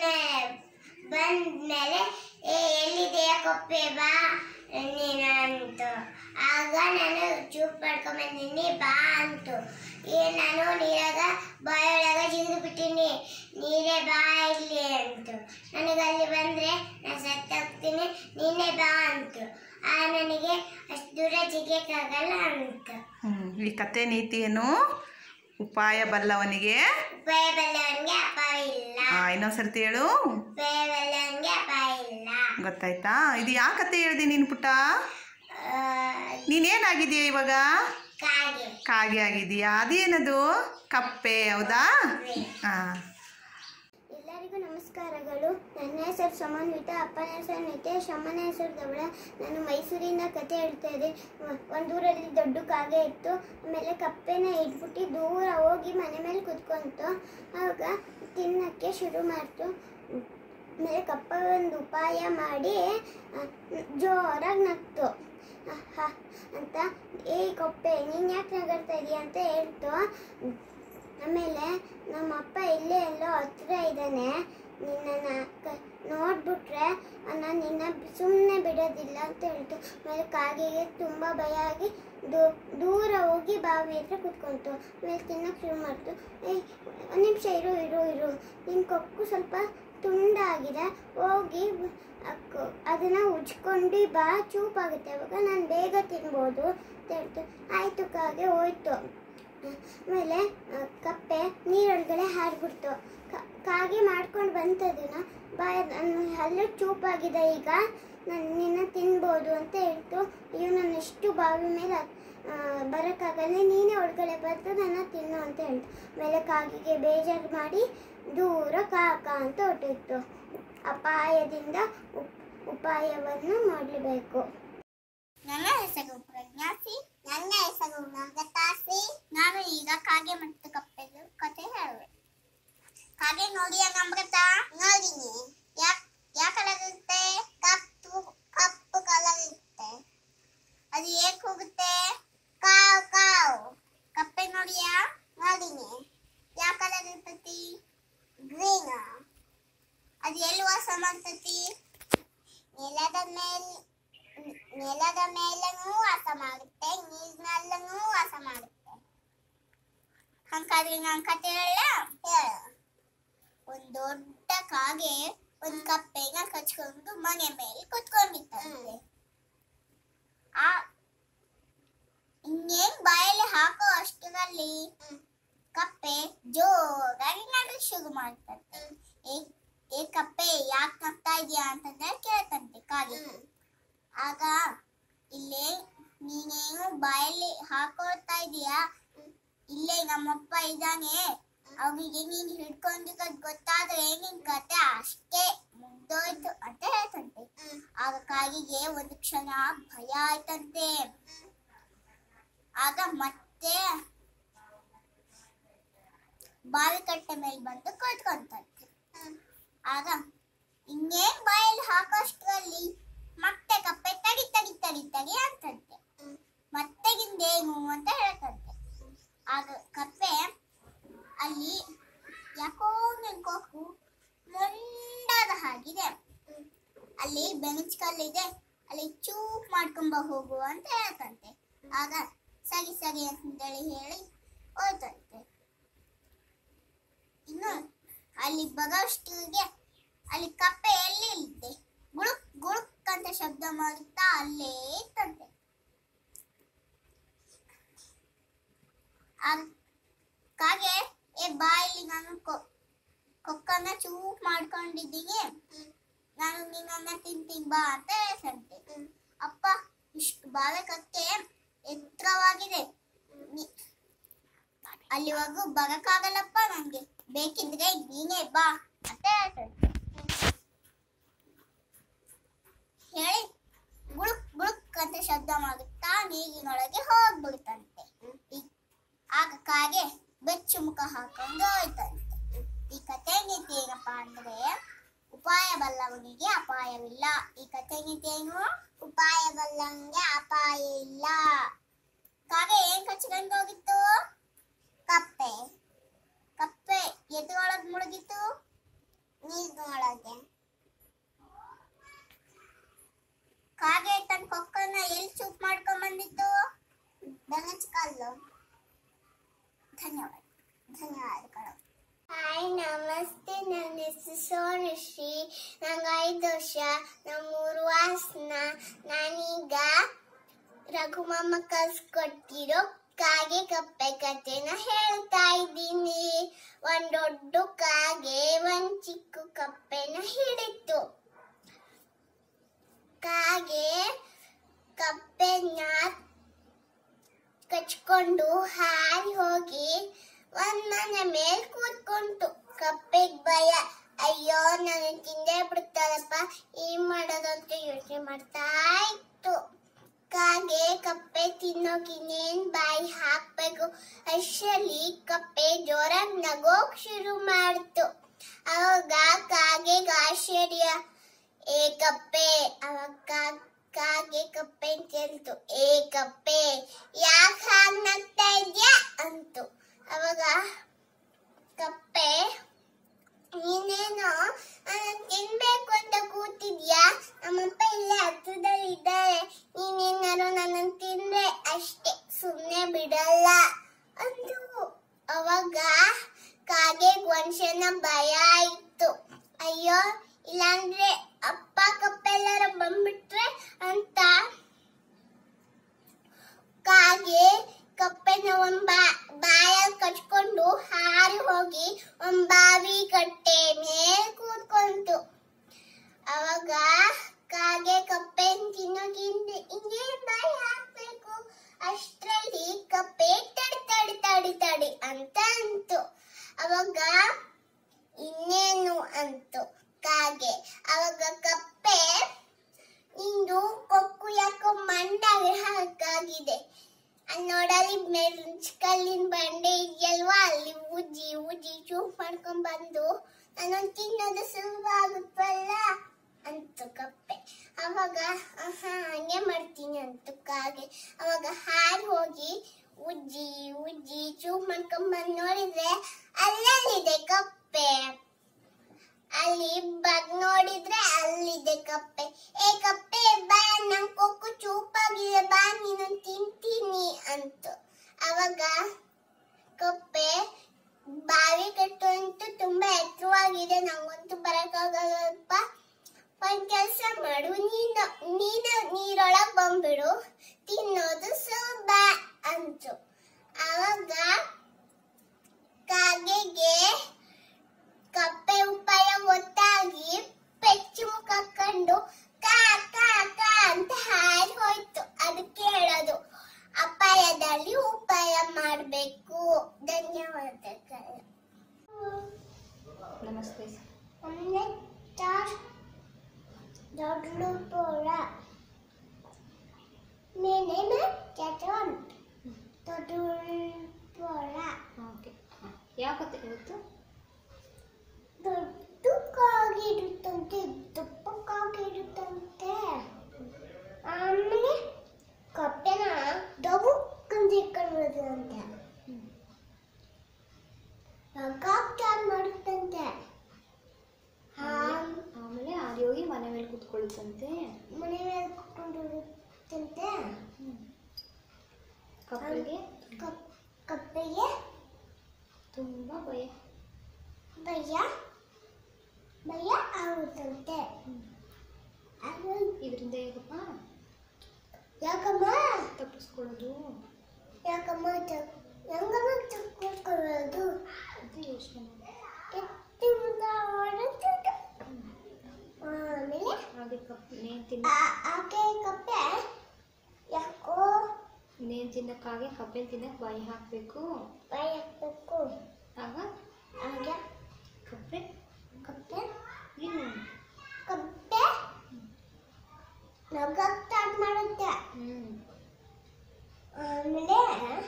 ಬಂದ್ಮೇಲೆ ಏ ಎಲ್ಲಿದೆಯ ಕೊಪ್ಪೆ ಬಾ ನೀನು ಅಂತು. ಆಗ ನಾನು ಚೂಪ್ ಮಾಡ್ಕೊಂಡ್ ಬಂದೀನಿ ಬಾ ಅಂತು. ಏ ನಾನು ನೀರಾಗ ಬಾಯೊಳಗ ಜಿಗಿದು ಬಿಟ್ಟಿನಿ ನೀರೇ ಬಾ ಇಲ್ಲಿ ಅಂತು. ನನಗಲ್ಲಿ ಬಂದ್ರೆ ನಾನು ಸತ್ತೋಗ್ತೀನಿ ನೀನೇ ಬಾ ಅಂತು. ಆ ನನಗೆ ಅಷ್ಟು ದೂರ ಜಿಗಿಯಕ್ಕಾಗಲ್ಲ ಅಂತು. ಈ ಕತೆ ನೀತಿ ಏನು? ಉಪಾಯ ಬಲ್ಲವನಿಗೆ ಉಪಾಯ ಬಲ್ಲವನಿಗೆ ಅಪಾಯ ಇಲ್ಲ. ಇನ್ನೊಂದ್ಸರ್ತಿ ಹೇಳು. ಉಪಾಯ ಬಲ್ಲವನಿಗೆ ಅಪಾಯ ಇಲ್ಲ. ಗೊತ್ತಾಯ್ತಾ? ಇದು ಯಾವ ಕತೆ ಹೇಳ್ದಿ ನೀನು ಪುಟ್ಟ? ನೀನೇನಾಗಿದೀಯ ಇವಾಗ? ಕಾಗೆ ಕಾಗೆ ಆಗಿದೀಯಾ? ಅದೇನದು? ಕಪ್ಪೆ, ಹೌದಾ? ಹಾಂ. ಎಲ್ಲರಿಗೂ ನಮಸ್ಕಾರಗಳು. ನನ್ನ ಹೆಸರು ಸಮನ್ವಿತ, ಅಪ್ಪನ ಹೆಸರು ನಿತೇಶ್, ಅಮ್ಮನ ಹೆಸರು ಧವಳ. ನಾನು ಮೈಸೂರಿಂದ ಕತೆ ಹೇಳ್ತಾ ಇದ್ದೆ. ಒಂದೂರಲ್ಲಿ ದೊಡ್ಡ ಕಾಗೆ ಇತ್ತು. ಆಮೇಲೆ ಕಪ್ಪೆನ ಇಟ್ಬಿಟ್ಟು ದೂರ ಹೋಗಿ ಮನೆ ಮೇಲೆ ಕುತ್ಕೊಂತು. ಆವಾಗ ತಿನ್ನಕ್ಕೆ ಶುರು ಮಾಡ್ತು. ಆಮೇಲೆ ಕಪ್ಪೆ ಒಂದು ಉಪಾಯ ಮಾಡಿ ಜೋರಾಗಿ ನಗ್ತು. ಅಂತ ಏ ಕೊಪ್ಪೆ ನೀನು ಯಾಕೆ ನಗರ್ತಾ ಇದೀಯ ಅಂತ ಹೇಳ್ತು. ಆಮೇಲೆ ನಮ್ಮ ಅಪ್ಪ ಇಲ್ಲೇ ಎಲ್ಲೋ ಹತ್ರ ಇದ್ದಾನೆ, ನಿನ್ನನ್ನು ನೋಡ್ಬಿಟ್ರೆ ನಾನು ನಿನ್ನ ಸುಮ್ಮನೆ ಬಿಡೋದಿಲ್ಲ ಅಂತ ಹೇಳ್ತು. ಆಮೇಲೆ ಕಾಗೆಗೆ ತುಂಬ ಭಯ ಆಗಿ ದೂರ ಹೋಗಿ ಬಾವಿ ಹತ್ರ ಕುತ್ಕೊಂತು. ಆಮೇಲೆ ತಿನ್ನಕ್ಕೆ ಶುರು ಮಾಡ್ತು. ಏಯ್ ಒಂದು ನಿಮಿಷ ಇರು ಇರು ಇರು ನಿನ್ನ ಕೊಕ್ಕು ಸ್ವಲ್ಪ ತುಂಡಾಗಿದೆ, ಹೋಗಿ ಅದನ್ನು ಉಜ್ಕೊಂಡು ಬಾ, ಚೂಪಾಗುತ್ತೆ, ಅವಾಗ ನಾನು ಬೇಗ ತಿನ್ಬೋದು ಅಂತ ಹೇಳ್ತು. ಆಯಿತು ಕಾಗೆ ಹೋಯ್ತು. ಆಮೇಲೆ ಕಪ್ಪೆ ನೀರೊಳಗಡೆ ಹಾರಿಬಿಡ್ತು. ಕಾಗೆ ಮಾಡ್ಕೊಂಡು ಬಂತದನ್ನ ಬಾಯ ಹಲ್ಲು ಚೂಪಾಗಿದೆ, ಈಗ ನಾನು ನಿನ್ನ ತಿನ್ಬೋದು ಅಂತ ಹೇಳ್ತು. ಅಯ್ಯೋ ನಾನು ಎಷ್ಟು ಬಾವಿ ಮೇಲೆ ಬರೋಕ್ಕಾಗಲ್ಲ, ನೀನೇ ಒಳಗಡೆ ಬಂದು ನನ್ನ ತಿನ್ನು ಅಂತ ಹೇಳ್ತು. ಆಮೇಲೆ ಕಾಗೆಗೆ ಬೇಜಾರು ಮಾಡಿ ದೂರ ಕಾಕ ಅಂತ ಹೊರಟಿತ್ತು. ಅಪಾಯದಿಂದ ಉಪಾಯವನ್ನು ಮಾಡಲೇಬೇಕು. ನನ್ನ ಹೆಸರು ಪ್ರಜ್ಞಾಸಿ. ನನ್ನ ಹೆಸರು ನಾಗತಾಸಿ. ನಾನು ಈಗ ಕಾಗೆ ಮತ್ತು ಕಪ್ಪೆದು ಕತೆ ಹೇಳುವೆ. ಕಾಗೆ ನೋಡಿಯ ನಮ್ರತ? ನೋಡಿನಿ. ಯಾಕೆ ಯಾವ ಕಲರ್ ಇರುತ್ತೆ? ಕಪ್ಪು ಕಪ್ಪು ಕಲರ್ ಇರುತ್ತೆ. ಅದು ಹೇಗೆ ಹೋಗುತ್ತೆ? ಕಾವ್ ಕಾವ್. ಕಪ್ಪೆ ನೋಡಿಯ? ನೋಡಿನಿ. ಯಾವ ಕಲರ್ ಇರ್ತತಿ? ಗ್ರೀನ್. ಅದು ಎಲ್ಲಿ ವಾಸ ಮಾಡ್ತತಿ? ನೆಲದ ಮೇಲೆ ನೆಲದ ಮೇಲೂ ವಾಸ ಮಾಡುತ್ತೆ, ನೀರಿನಲ್ಲೂ ವಾಸ ಮಾಡುತ್ತೆ. ಹಂಗಾದ್ರೆ ನಾನು ಕತೆ ಹೇಳ ಹೇಳ ಒಂದು ದೊಡ್ಡ ಕಾಗೆ ಒಂದು ಕಪ್ಪೆನ ಕಚ್ಕೊಂಡು ಮನೆ ಮೇಲೆ ಕುತ್ಕೊಂಡಿತ್ತಂತೆ. ಆ ಇನ್ನೇನ್ ಬಾಯಲ್ಲಿ ಹಾಕೋ ಅಷ್ಟರಲ್ಲಿ ಕಪ್ಪೆ ಜೋರಾಗಿ ನಗಲು ಶುರು ಮಾಡ್ತಂತೆ. ಏ ಕಪ್ಪೆ ಯಾಕೆ ನಗ್ತಾ ಇದೀಯಾ ಅಂತಂದ್ರೆ ಕೇಳ್ತಂತೆ ಕಾಗೆ. ಆಗ ಇಲ್ಲೇ ನೀನೇನು ಬಾಯಲ್ಲಿ ಹಾಕೊಳ್ತಾ ಇದೀಯಾ, ಇಲ್ಲೇ ನಮ್ಮಪ್ಪ ಇದ್ದಾನೆ, ಅವನಿಗೆ ನೀನು ಹಿಡ್ಕೊಂಡಿರೋದು ಗೊತ್ತಾದ್ರೆ ನಿನ್ ಕತೆ ಅಷ್ಟೇ ಮುಗ್ದೋಯ್ತು ಅಂತ ಹೇಳ್ತಂತೆ. ಆಗ ಕಾಗಿಗೆ ಒಂದು ಕ್ಷಣ ಭಯ ಆಯ್ತಂತೆ. ಆಗ ಮತ್ತೆ ಬಾವಿ ಕಟ್ಟೆ ಮೇಲೆ ಬಂದು ಕೂತ್ಕೊಂತಂತೆ. ಆಗ ಇನ್ನೇನ್ ಬಾಯಲ್ಲಿ ಹಾಕೋಷ್ಟರಲ್ಲಿ ಮತ್ತೆ ಕಪ್ಪೆ ತಡಿ ತಡಿ ತಡಿ ತಡಿ ಅಂತಂತೆ. ಮತ್ತೆ ಗಿಂದೇನು ಅಂತ ಹೇಳ್ತಂತೆ. ಆಗ ಕಪ್ಪೆ ಅಲ್ಲಿ ಯಾಕೋ ನಿನ್ಕೋಕು ಮೊಂಡಾದ ಹಾಗಿದೆ, ಅಲ್ಲಿ ಬೆಂಚ್ ಕಲ್ಲಿದೆ, ಅಲ್ಲಿ ಚೂಪ್ ಮಾಡ್ಕೊಂಬ ಹೋಗು ಅಂತ ಹೇಳ್ತಂತೆ. ಆಗ ಸರಿ ಸರಿ ಅಂತೇಳಿ ಹೇಳಿ ಹೋಯ್ತಂತೆ. ಇನ್ನು ಅಲ್ಲಿ ಬರೋಷ್ಟಿಗೆ ಅಲ್ಲಿ ಕಪ್ಪೆ ಎಲ್ಲಿ ಇರುತ್ತೆ, ಗುಳುಕ್ ಗುಳುಕ್ ಅಂತ ಶಬ್ದ ಮಾಡುತ್ತಾ ಅಲ್ಲೇ ಇತ್ತಂತೆ. ಕಾಗೆ ಏ ಬಾ ಇಲ್ಲಿ, ನಾನು ಕೊಕ್ಕನ್ನ ಚೂಪ್ ಮಾಡ್ಕೊಂಡಿದ್ದೀನಿ, ನಾನು ನಿನ್ನನ್ನ ತಿಂತೀನಿ ಬಾ ಅಂತ ಹೇಳ್ತಂತೆ. ಅಪ್ಪ ಇಷ್ಟು ಬಾವೆ ಕಕ್ಕೆ ಎತ್ತರವಾಗಿದೆ, ಅಲ್ಲಿವರೆಗೂ ಬರಕ್ಕಾಗಲ್ಲಪ್ಪ ನಂಗೆ, ಬೇಕಿದ್ರೆ ನೀನೇ ಬಾ ಅಂತ ಹೇಳ್ತಂತೆ. ಹೇಳಿ ನೀರಿನೊಳಗೆ ಹೋಗ್ಬಿಡ್ತಂತೆ. ಈ- ಆಗ ಕಾಗೆ ಬೆಚ್ಚು ಮುಖ ಹಾಕೊಂಡು ಹೋಯ್ತಂತೆ. ಈ ಕಥೆ ನೀತಿ ಏನಪ್ಪಾ ಅಂದ್ರೆ ಉಪಾಯ ಬಲ್ಲವನಿಗೆ ಅಪಾಯವಿಲ್ಲ. ಈ ಕಥೆ ನೀತಿ ಏನು? ಉಪಾಯ ಬಲ್ಲವನಿಗೆ ಅಪಾಯ ಇಲ್ಲ. ಕಾಗೆ ಏನ್ ಕಚ್ಕೊಂಡು ಹೋಗಿತ್ತು? ಕಪ್ಪೆ. ಕಪ್ಪೆ ಎದ್ರೊಳಗ್ ಮುಳುಗಿತ್ತು? ನೀರಿನೊಳಗೆ. ಕಾಗೆ ತನ್ನ ಕೊಕ್ಕನ್ನ ಎಲ್ಲಿ ಚೂಪ್ ಮಾಡ್ಕೊಂಡ್ ಬಂದಿತ್ತು? ಬೆಂಚ್ ಕಲ್ಲು. ಧನ್ಯವಾದ ಧನ್ಯವಾದಗಳು. ಹಾಯ್ ನಮಸ್ತೆ, ನನ್ನ ಹೆಸರು ಸೋನುಶ್ರೀ. ನಂಗೆ ಐದು ವರ್ಷ. ನಮ್ಮೂರು ವಾಸನ. ನಾನೀಗ ರಘುಮಾಮ ಕಲ್ಸ್ಕೊಟ್ಟಿರೋ ಕಾಗೆ ಕಪ್ಪೆ ಕಥೆನ ಹೇಳ್ತಾ ಇದ್ದೀನಿ. ಒಂದ್ ದೊಡ್ಡ ಕಾಗೆ ಒಂದ್ ಚಿಕ್ಕ ಕಪ್ಪೆನ ಹಿಡಿತು. ಕಾಗೆ ಕಪ್ಪೆನ ಕಚ್ಕೊಂಡು ಹಾರಿ ಹೋಗಿ ಒಂದ್ ಮನೆ ಮೇಲ್ ಕೂತ್ಕೊಂತು. ಕಪ್ಪೆಗ್ ಭಯ, ಅಯ್ಯೋ ನಾನು ತಿಂದೇ ಬಿಡ್ತಾರಪ್ಪ, ಏನ್ ಮಾಡೋದು ಅಂತ ಯೋಚನೆ ಮಾಡ್ತಾ ಇತ್ತು. ಕಾಗೆ ಕಪ್ಪೆ ತಿನ್ನೋಕಿನ್ನೇನ್ ಬಾಯಿ ಹಾಕ್ಬೇಕು ಅಷ್ಟರಲ್ಲಿ ಕಪ್ಪೆ ಜೋರಾಗಿ ನಗೋಕ್ ಶುರು ಮಾಡ್ತು. ಅವಾಗ ಕಾಗೆಗೆ ಆಶ್ಚರ್ಯ, ಏ ಕಪ್ಪೆ. ಅವಾಗ ಕಾಗೆ ಕಪ್ಪೆ ಅಂತ ಹೇಳ್ತು, ಏ ಕಪ್ಪೆ ಯಾಕೆ ಹಾಗೆ ನಗ್ತಾ ಇದ್ಯಾ ಅಂತು. ಅವಾಗ ಕಪ್ಪೆ, ನೀನೇನೋ ತಿನ್ಬೇಕು ಅಂತ ಕೂತಿದ್ಯಾ, ನಮ್ಮಪ್ಪ ಇಲ್ಲೇ ಹತ್ರದಲ್ಲಿ ಇದ್ದಾರೆ, ನೀನೇನಾರು ನನ್ನ ತಿಂದ್ರೆ ಅಷ್ಟೇ, ಸುಮ್ನೆ ಬಿಡಲ್ಲ ಅಂದು. ಅವಾಗ ಕಾಗೆಗ್ ಒಂದ್ಸಲ ಭಯ ಆಯ್ತು, ಅಯ್ಯೋ ಇಲ್ಲಾಂದ್ರೆ ಅಪ್ಪ ಕಪ್ಪೆ ಎಲ್ಲಾರ ಬಂದ್ಬಿಟ್ರೆ ಅಂತ. ಕಾಗೆ ಕಪ್ಪೆನ ಒಂದ್ ಬಾಯಲ್ಲಿ ಕಚ್ಕೊಂಡು ಹಾರಿ ಹೋಗಿ ಒಂದ್ ಬಾವಿ ಕಟ್ಟೆ ಮೇಲ್ ಕೂತ್ಕೊಂತು. ಅವಾಗ ಕಾಗೆ ಕಪ್ಪೆ ತಿನ್ನೋಗಿಂದ ಇನ್ನೇನ್ ಬಾಯಿ ಹಾಕ್ಬೇಕು ಅಷ್ಟ್ರಲ್ಲಿ ಕಪ್ಪೆ ತಡಿ ತಡಿ ತಡಿ ತಡಿ ಅಂತ ಅಂತು. ಅವಾಗ ಇನ್ನೇನು ಅಂತು ಕಾಗೆ. ಅವಾಗ ಕಪ್ಪೆ, ನಿಂದು ಕೊಕ್ಕು ಯಾಕೋ ಮಂಡಾಗಿ ಹಾಕಾಗಿದೆ, ನೋಡಲ್ಲಿ ಮೆಣಸ್ಕಲ್ಲಿನ ಬಂಡೆ ಇದೆಯಲ್ವಾ, ಅಲ್ಲಿ ಉಜ್ಜಿ ಉಜ್ಜಿ ಚೂಪ್ ಮಾಡ್ಕೊಂಡ್ ಬಂದು ನಾನೊಂದು ತಿನ್ನೋದು ಸುಲಭ ಆಗುತ್ತಲ್ಲ ಅಂತು ಕಪ್ಪೆ. ಅವಾಗ ಹಾ ಹಂಗೆ ಮಾಡ್ತೀನಿ ಅಂತು ಕಾಗೆ. ಅವಾಗ ಹಾರಿ ಹೋಗಿ ಉಜ್ಜಿ ಉಜ್ಜಿ ಚೂಪ್ ಮಾಡ್ಕೊಂಡ್ ಬಂದು ನೋಡಿದ್ರೆ ಅಲ್ಲಲ್ಲಿದೆ ಕಪ್ಪೆ. ಅಲ್ಲಿ ಬಗ್ ನೋಡಿದ್ರೆ ಅಲ್ಲಿದೆ ಕಪ್ಪೆ. ಏ ಕಪ್ಪೆ ಬಾ, ನನ್ ಕೊಕ್ಕು ಚೂಪಾಗಿದೆ, ಬಾ ನೀನು ತಿಂತೀನಿ ಅಂತು. ಅವಾಗ ಕಪ್ಪೆ, ಬಾವಿ ಕಟ್ಟು ಅಂತೂ ತುಂಬಾ ಎತ್ತರವಾಗಿದೆ, ನಂಗಂತೂ ಬರಕ್ಕಾಗಲ್ಲಪ್ಪ, ಒಂದ್ ಕೆಲ್ಸ ಮಾಡು, ನೀನು ನೀನು ನೀರೊಳಗ್ ಬಂದ್ಬಿಡು, ತಿನ್ನೋದು ಸುಲಭ ಅಂತು. ಅವಾಗ ಕಾಗೆಗೆ ಕಪ್ಪೆ ಉಪಾಯ ಗೊತ್ತಾಗಿ ಪೆಚ್ಚು ಮುಖ ಕಂಡು ಕಾ ಕಾ ಕಾ ಅಂತ ಹಾರಿ ಹೋಯ್ತು. ಅದಕ್ಕೆ ಹೇಳೋದು ಅಪಾಯದಲ್ಲಿ ಉಪಾಯ ಮಾಡಬೇಕು. ಧನ್ಯವಾದಗಳು. ನಮಸ್ತೆ. ದೊಡ್ಡ ಪೋಳ ಮೇನೆ में चटन ದೊಡ್ಡ ಪೋಳ. ಓಕೆ, ಯಾವ ಕತೆ ಇವತ್ತು? ದೊಡ್ಡ ಕಾಗಿರುತ್ತಂತೆ, ದಪ್ಪ ಕಾಗಿರುತ್ತಂತೆ. ಆಮೇಲೆ ಕಪ್ಪೆನ ದಬುಕ್ಕಂತ ಇಟ್ಕೊಂಡ್ಬಿಡುತ್ತಂತೆ, ಸ್ಟಾರ್ಟ್ ಮಾಡುತ್ತಂತೆ. ಆಮೇಲೆ ಆಡಿ ಹೋಗಿ ಮನೆ ಮೇಲೆ ಕೂತ್ಕೊಳ್ಳುತ್ತಂತೆ. ಮನೆ ಮೇಲೆ ಕೂತ್ಕೊಂಡಿರುತ್ತಂತೆ. ಕಪ್ಪೆಗೆ ಕಪ್ಪೆಗೆ ತುಂಬಾ ಭಯ ಭಯ ಭಯ ಆಗುತ್ತಂತೆ. ಇದರಿಂದ ಹೇಗಪ್ಪ ಯಾಕಮ್ಮ ತಪ್ಪಿಸ್ಕೊಳ್ಳೋದು? ಯಾಕಮ್ಮ ಹೆಂಗಮ್ಮ ತಪ್ಪಿಸ್ಕೊಳ್ಳೋದು ಅಂತ ಯೋಚನೆ ಮಾಡಿ. ಆಮೇಲೆ ಹಾಗೆ ಕಪ್ಪೆ ನೇನ್ ತಿನ್ನ ಆಕೆ ಕಪ್ಪೆ ಯಾಕೋ ನೇನ್ ತಿನ್ನಕ್ಕಾಗೆ ಕಪ್ಪೆ ತಿನ್ನಕ್ ಬಾಯಿ ಹಾಕ್ಬೇಕು, ಬಾಯಿ ಹಾಕ್ಬೇಕು. ಆಗ ಆಗ ಕಪ್ಪೆ ಕಪ್ಪೆ ಏನು ಕಪ್ಪೆ ನಗಕ್ ಸ್ಟಾರ್ಟ್ ಮಾಡುತ್ತೆ. ಹ್ಮ್ ಆಮೇಲೆ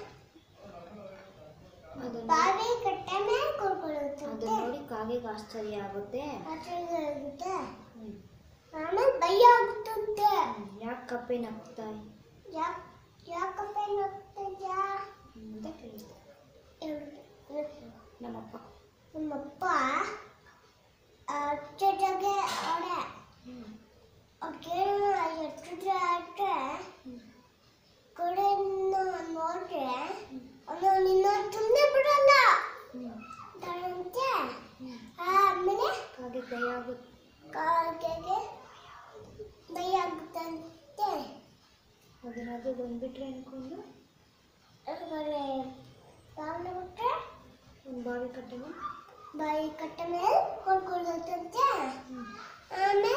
ಅದನ್ನ ಬಾವಿ ಕಟ್ಟೆ ಮೇಲೆ ಕೂತ್ಕೊಳ್ಳುತ್ತೆ. ಅದನ್ನ ನೋಡಿ ಕಾಗೆಗೆ ಆಶ್ಚರ್ಯ ಆಗುತ್ತೆ. ಆಚರಣೆ ಆಗುತ್ತೆ. ಹ್ಮ್. ಆಮೇಲೆ ಭಯ ಆಗುತ್ತಂತೆ. ಯಾಕೆ ಕಪ್ಪೆ ನಗ್ತಾ ಯಾಕೆ ಯಾಕಪ್ಪ ನಗ್ತಿದ್ಯಾ ಅಂತ ಕೇಳಿದೆ ಹೇಳ್ದೆ. ನಮ್ಮಪ್ಪ. ನಮ್ಮಪ್ಪ ಅಚ್ಚಟಾಗೆ ಅವಡೆ ಕೇಳೋಣ ಎಷ್ಟಿದ್ರೆ ಆದ್ರೆ ಕಡೆಯಿಂದ ನೋಡ್ರೆ ಅವನು ನಿನ್ನ ಸುಮ್ಮನೆ ಬಿಡಲ್ಲ ಅಂತೆ. ಆಮೇಲೆ ಕಾಗೆ ಭಯ ಆಗುತ್ತೆ. ಕಾಗೆಗೆ ಭಯ ಆಗುತ್ತಂತೆ. ಅದನ್ನಾದ್ರೂ ಬಂದ್ಬಿಟ್ರೆ ಅನ್ಕೊಂಡು ಆಮೇಲೆ ಬಾವಿನ ಬಿಟ್ರೆ ಒಂದು ಬಾವಿ ಕಟ್ಟೆಗೆ ಬಾಯಿ ಕಟ್ಟ ಮೇಲೆ ಕೊಡ್ಕೊಳ್ಳುತ್ತಂತೆ. ಆಮೇಲೆ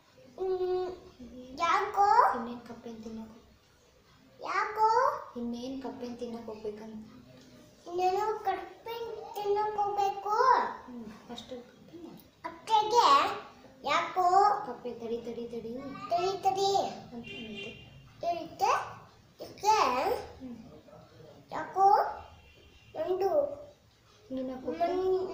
ಯಾಕೋ ಇನ್ನೇನು ಕಪ್ಪೆನ ತಿನ್ನಕ್ಕೆ ಯಾಕೋ ಇನ್ನೇನು ಕಪ್ಪೆನ ತಿನ್ನಕ್ಕೆ ಹೋಗ್ಬೇಕಂತ ಇನ್ನೇನೋ ಕಪ್ಪೆ ತಿನ್ನಕ್ ಹೋಗ್ಬೇಕು. ಹ್ಞೂ ಅಷ್ಟು ಕಪ್ಪೆ ಅಕ್ಕಗೆ ಯಾಕೋ ಕಪ್ಪೆ ತಡಿ ತಡಿ ತಡಿ ತಡಿ ತಡಿ ಅಂತ ಹೇಳ್ತೆ. ಹೇಳಿದ್ದೆ. ಇದಕ್ಕೆ ಯಾಕೋ ನಂದು ನಿನ್ನ ಕಪ್ಪೆ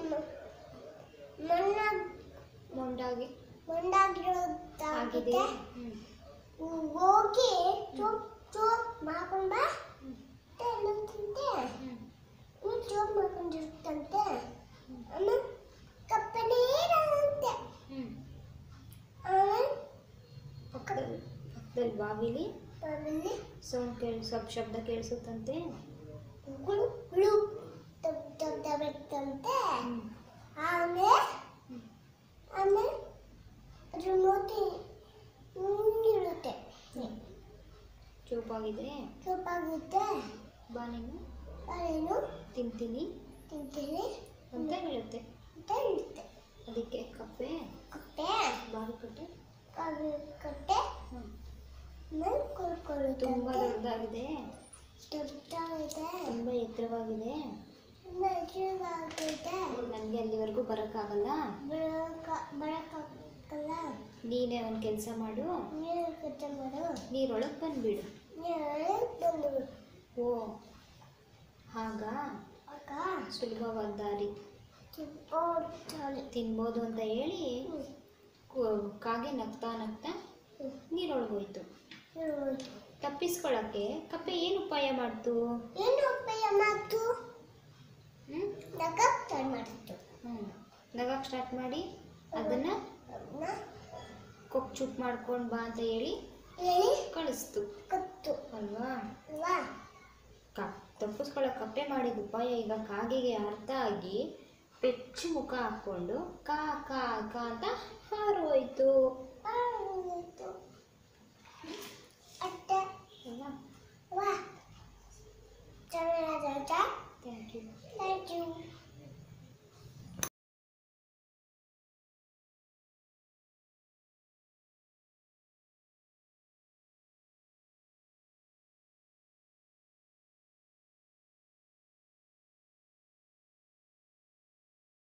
ಮಣ್ಣ ಮೊಂಡಾಗಿ ಮಂಡಾಗಿರೋದಾಗಿದೆ. ಆಗಿದೆ. ಹ್ಞೂ ಹೋಗಿ ಚೂಪ್ ಚೂಪ್ ಮಾಡ್ಕೊಂಡ ಅನ್ನುತ್ತಂತೆ. ನೀನು ಚೂಪ್ ಮಾಡ್ಕೊಂಡಿರುತ್ತಂತೆ. ಆಮೇಲೆ ಕಪ್ಪನೇ ಇರೋದಂತೆ. ಹ್ಞೂ ಆಮೇಲೆ ಪಕ್ಕದಲ್ಲಿ ಪಕ್ಕದಲ್ಲಿ ಬಾವಿಲಿ ಆಮೇಲೆ ಸೌಂಡ್ ಕೇಳಿ ಸ್ವಲ್ಪ ಶಬ್ದ ಕೇಳಿಸುತ್ತಂತೆ. ಗುಳು ಗುಳು ತಬ್ ತಬ್ ತಬತ್ತಂತೆ. ಆಮೇಲೆ ಆಮೇಲೆ ಅದ್ರ ಮೂತಿ ಹಿಂಗಿರುತ್ತೆ. ಚೂಪಾಗಿದೆ. ಚೂಪಾಗುತ್ತೆ. ಬಾ ನೀನು ಅದೇನು ತಿಂತೀನಿ ತಿಂತೀನಿ ಅಂತ ಹೇಳುತ್ತೆ. ಅಂತ ಇರುತ್ತೆ. ಅದಕ್ಕೆ ಕಪ್ಪೆ ಕಪ್ಪೆ ಬಾವಿ ಕಟ್ಟೆ ಬಾವಿ ಕಟ್ಟೆ ಮೇಲೆ ಕೂತ್ಕೊಳ್ಳುತ್ತೆ. ತುಂಬ ದೊಡ್ಡದಾಗಿದೆ. ದೊಡ್ಡದಾಗಿದೆ. ತುಂಬ ಎತ್ತರವಾಗಿದೆ. ತುಂಬ ಎತ್ತರವಾಗಿದೆ. ನನಗೆ ಅಲ್ಲಿವರೆಗೂ ಬರೋಕ್ಕಾಗಲ್ಲ. ಬರಕ ಬರಕ್ಕಾಗಲ್ಲ. ನೀನೇ ಒಂದು ಕೆಲಸ ಮಾಡು. ನೀರು ಕಟ್ಟ ಮಾಡು. ನೀರೊಳಗೆ ಬಂದುಬಿಡು. ನೀರು ಬಂದು ಓ ಆಗ ಆಗ ಸುಲಭವಾದ ದಾರಿ ಚಿಕ್ಕೋಡ್ತಾಳೆ. ತಿನ್ಬೋದು ಅಂತ ಹೇಳಿ ಕು- ಕಾಗೆ ನಗ್ತಾ ನಗ್ತಾ ನೀರೊಳಗೋಯ್ತು. ತಪ್ಪಿಸ್ಕೊಳ್ಳೋಕ್ಕೆ ಕಪ್ಪೆ ಏನು ಉಪಾಯ ಮಾಡ್ತು? ಏನು ಉಪಾಯ ಮಾತು ಹ್ಞೂ ನಗಕ್ ಟ್ರೈ ಮಾಡಿತ್ತು. ಹ್ಞೂ ನಗಕ್ಕೆ ಸ್ಟಾರ್ಟ್ ಮಾಡಿ ಅದನ್ನು ಅದನ್ನ ಕೊಕ್ ಚುಪ್ ಮಾಡ್ಕೊಂಡು ಬಾ ಅಂತ ಹೇಳಿ ಹೇಳಿ ಕಳಿಸ್ತು ಕತ್ತು ಅಲ್ವಾ? ಅಲ್ವಾ? ಕ ತಪ್ಪಿಸ್ಕೊಳ್ಳೋ ಕಪ್ಪೆ ಮಾಡಿದ ಉಪಾಯ ಈಗ ಕಾಗೆಗೆ ಅರ್ಥ ಆಗಿ ಪೆಚ್ಚು ಮುಖ ಹಾಕ್ಕೊಂಡು ಕಾ ಕಾ ಕಾ ಅಂತ ಹಾರೋಯ್ತು. ಆಯ್ತು. ಅತ್ತೆ ಅಲ್ವಾ? ವಾ ಚೆನ್ನಾಗಿ ಥ್ಯಾಂಕ್ ಯು. Thank you.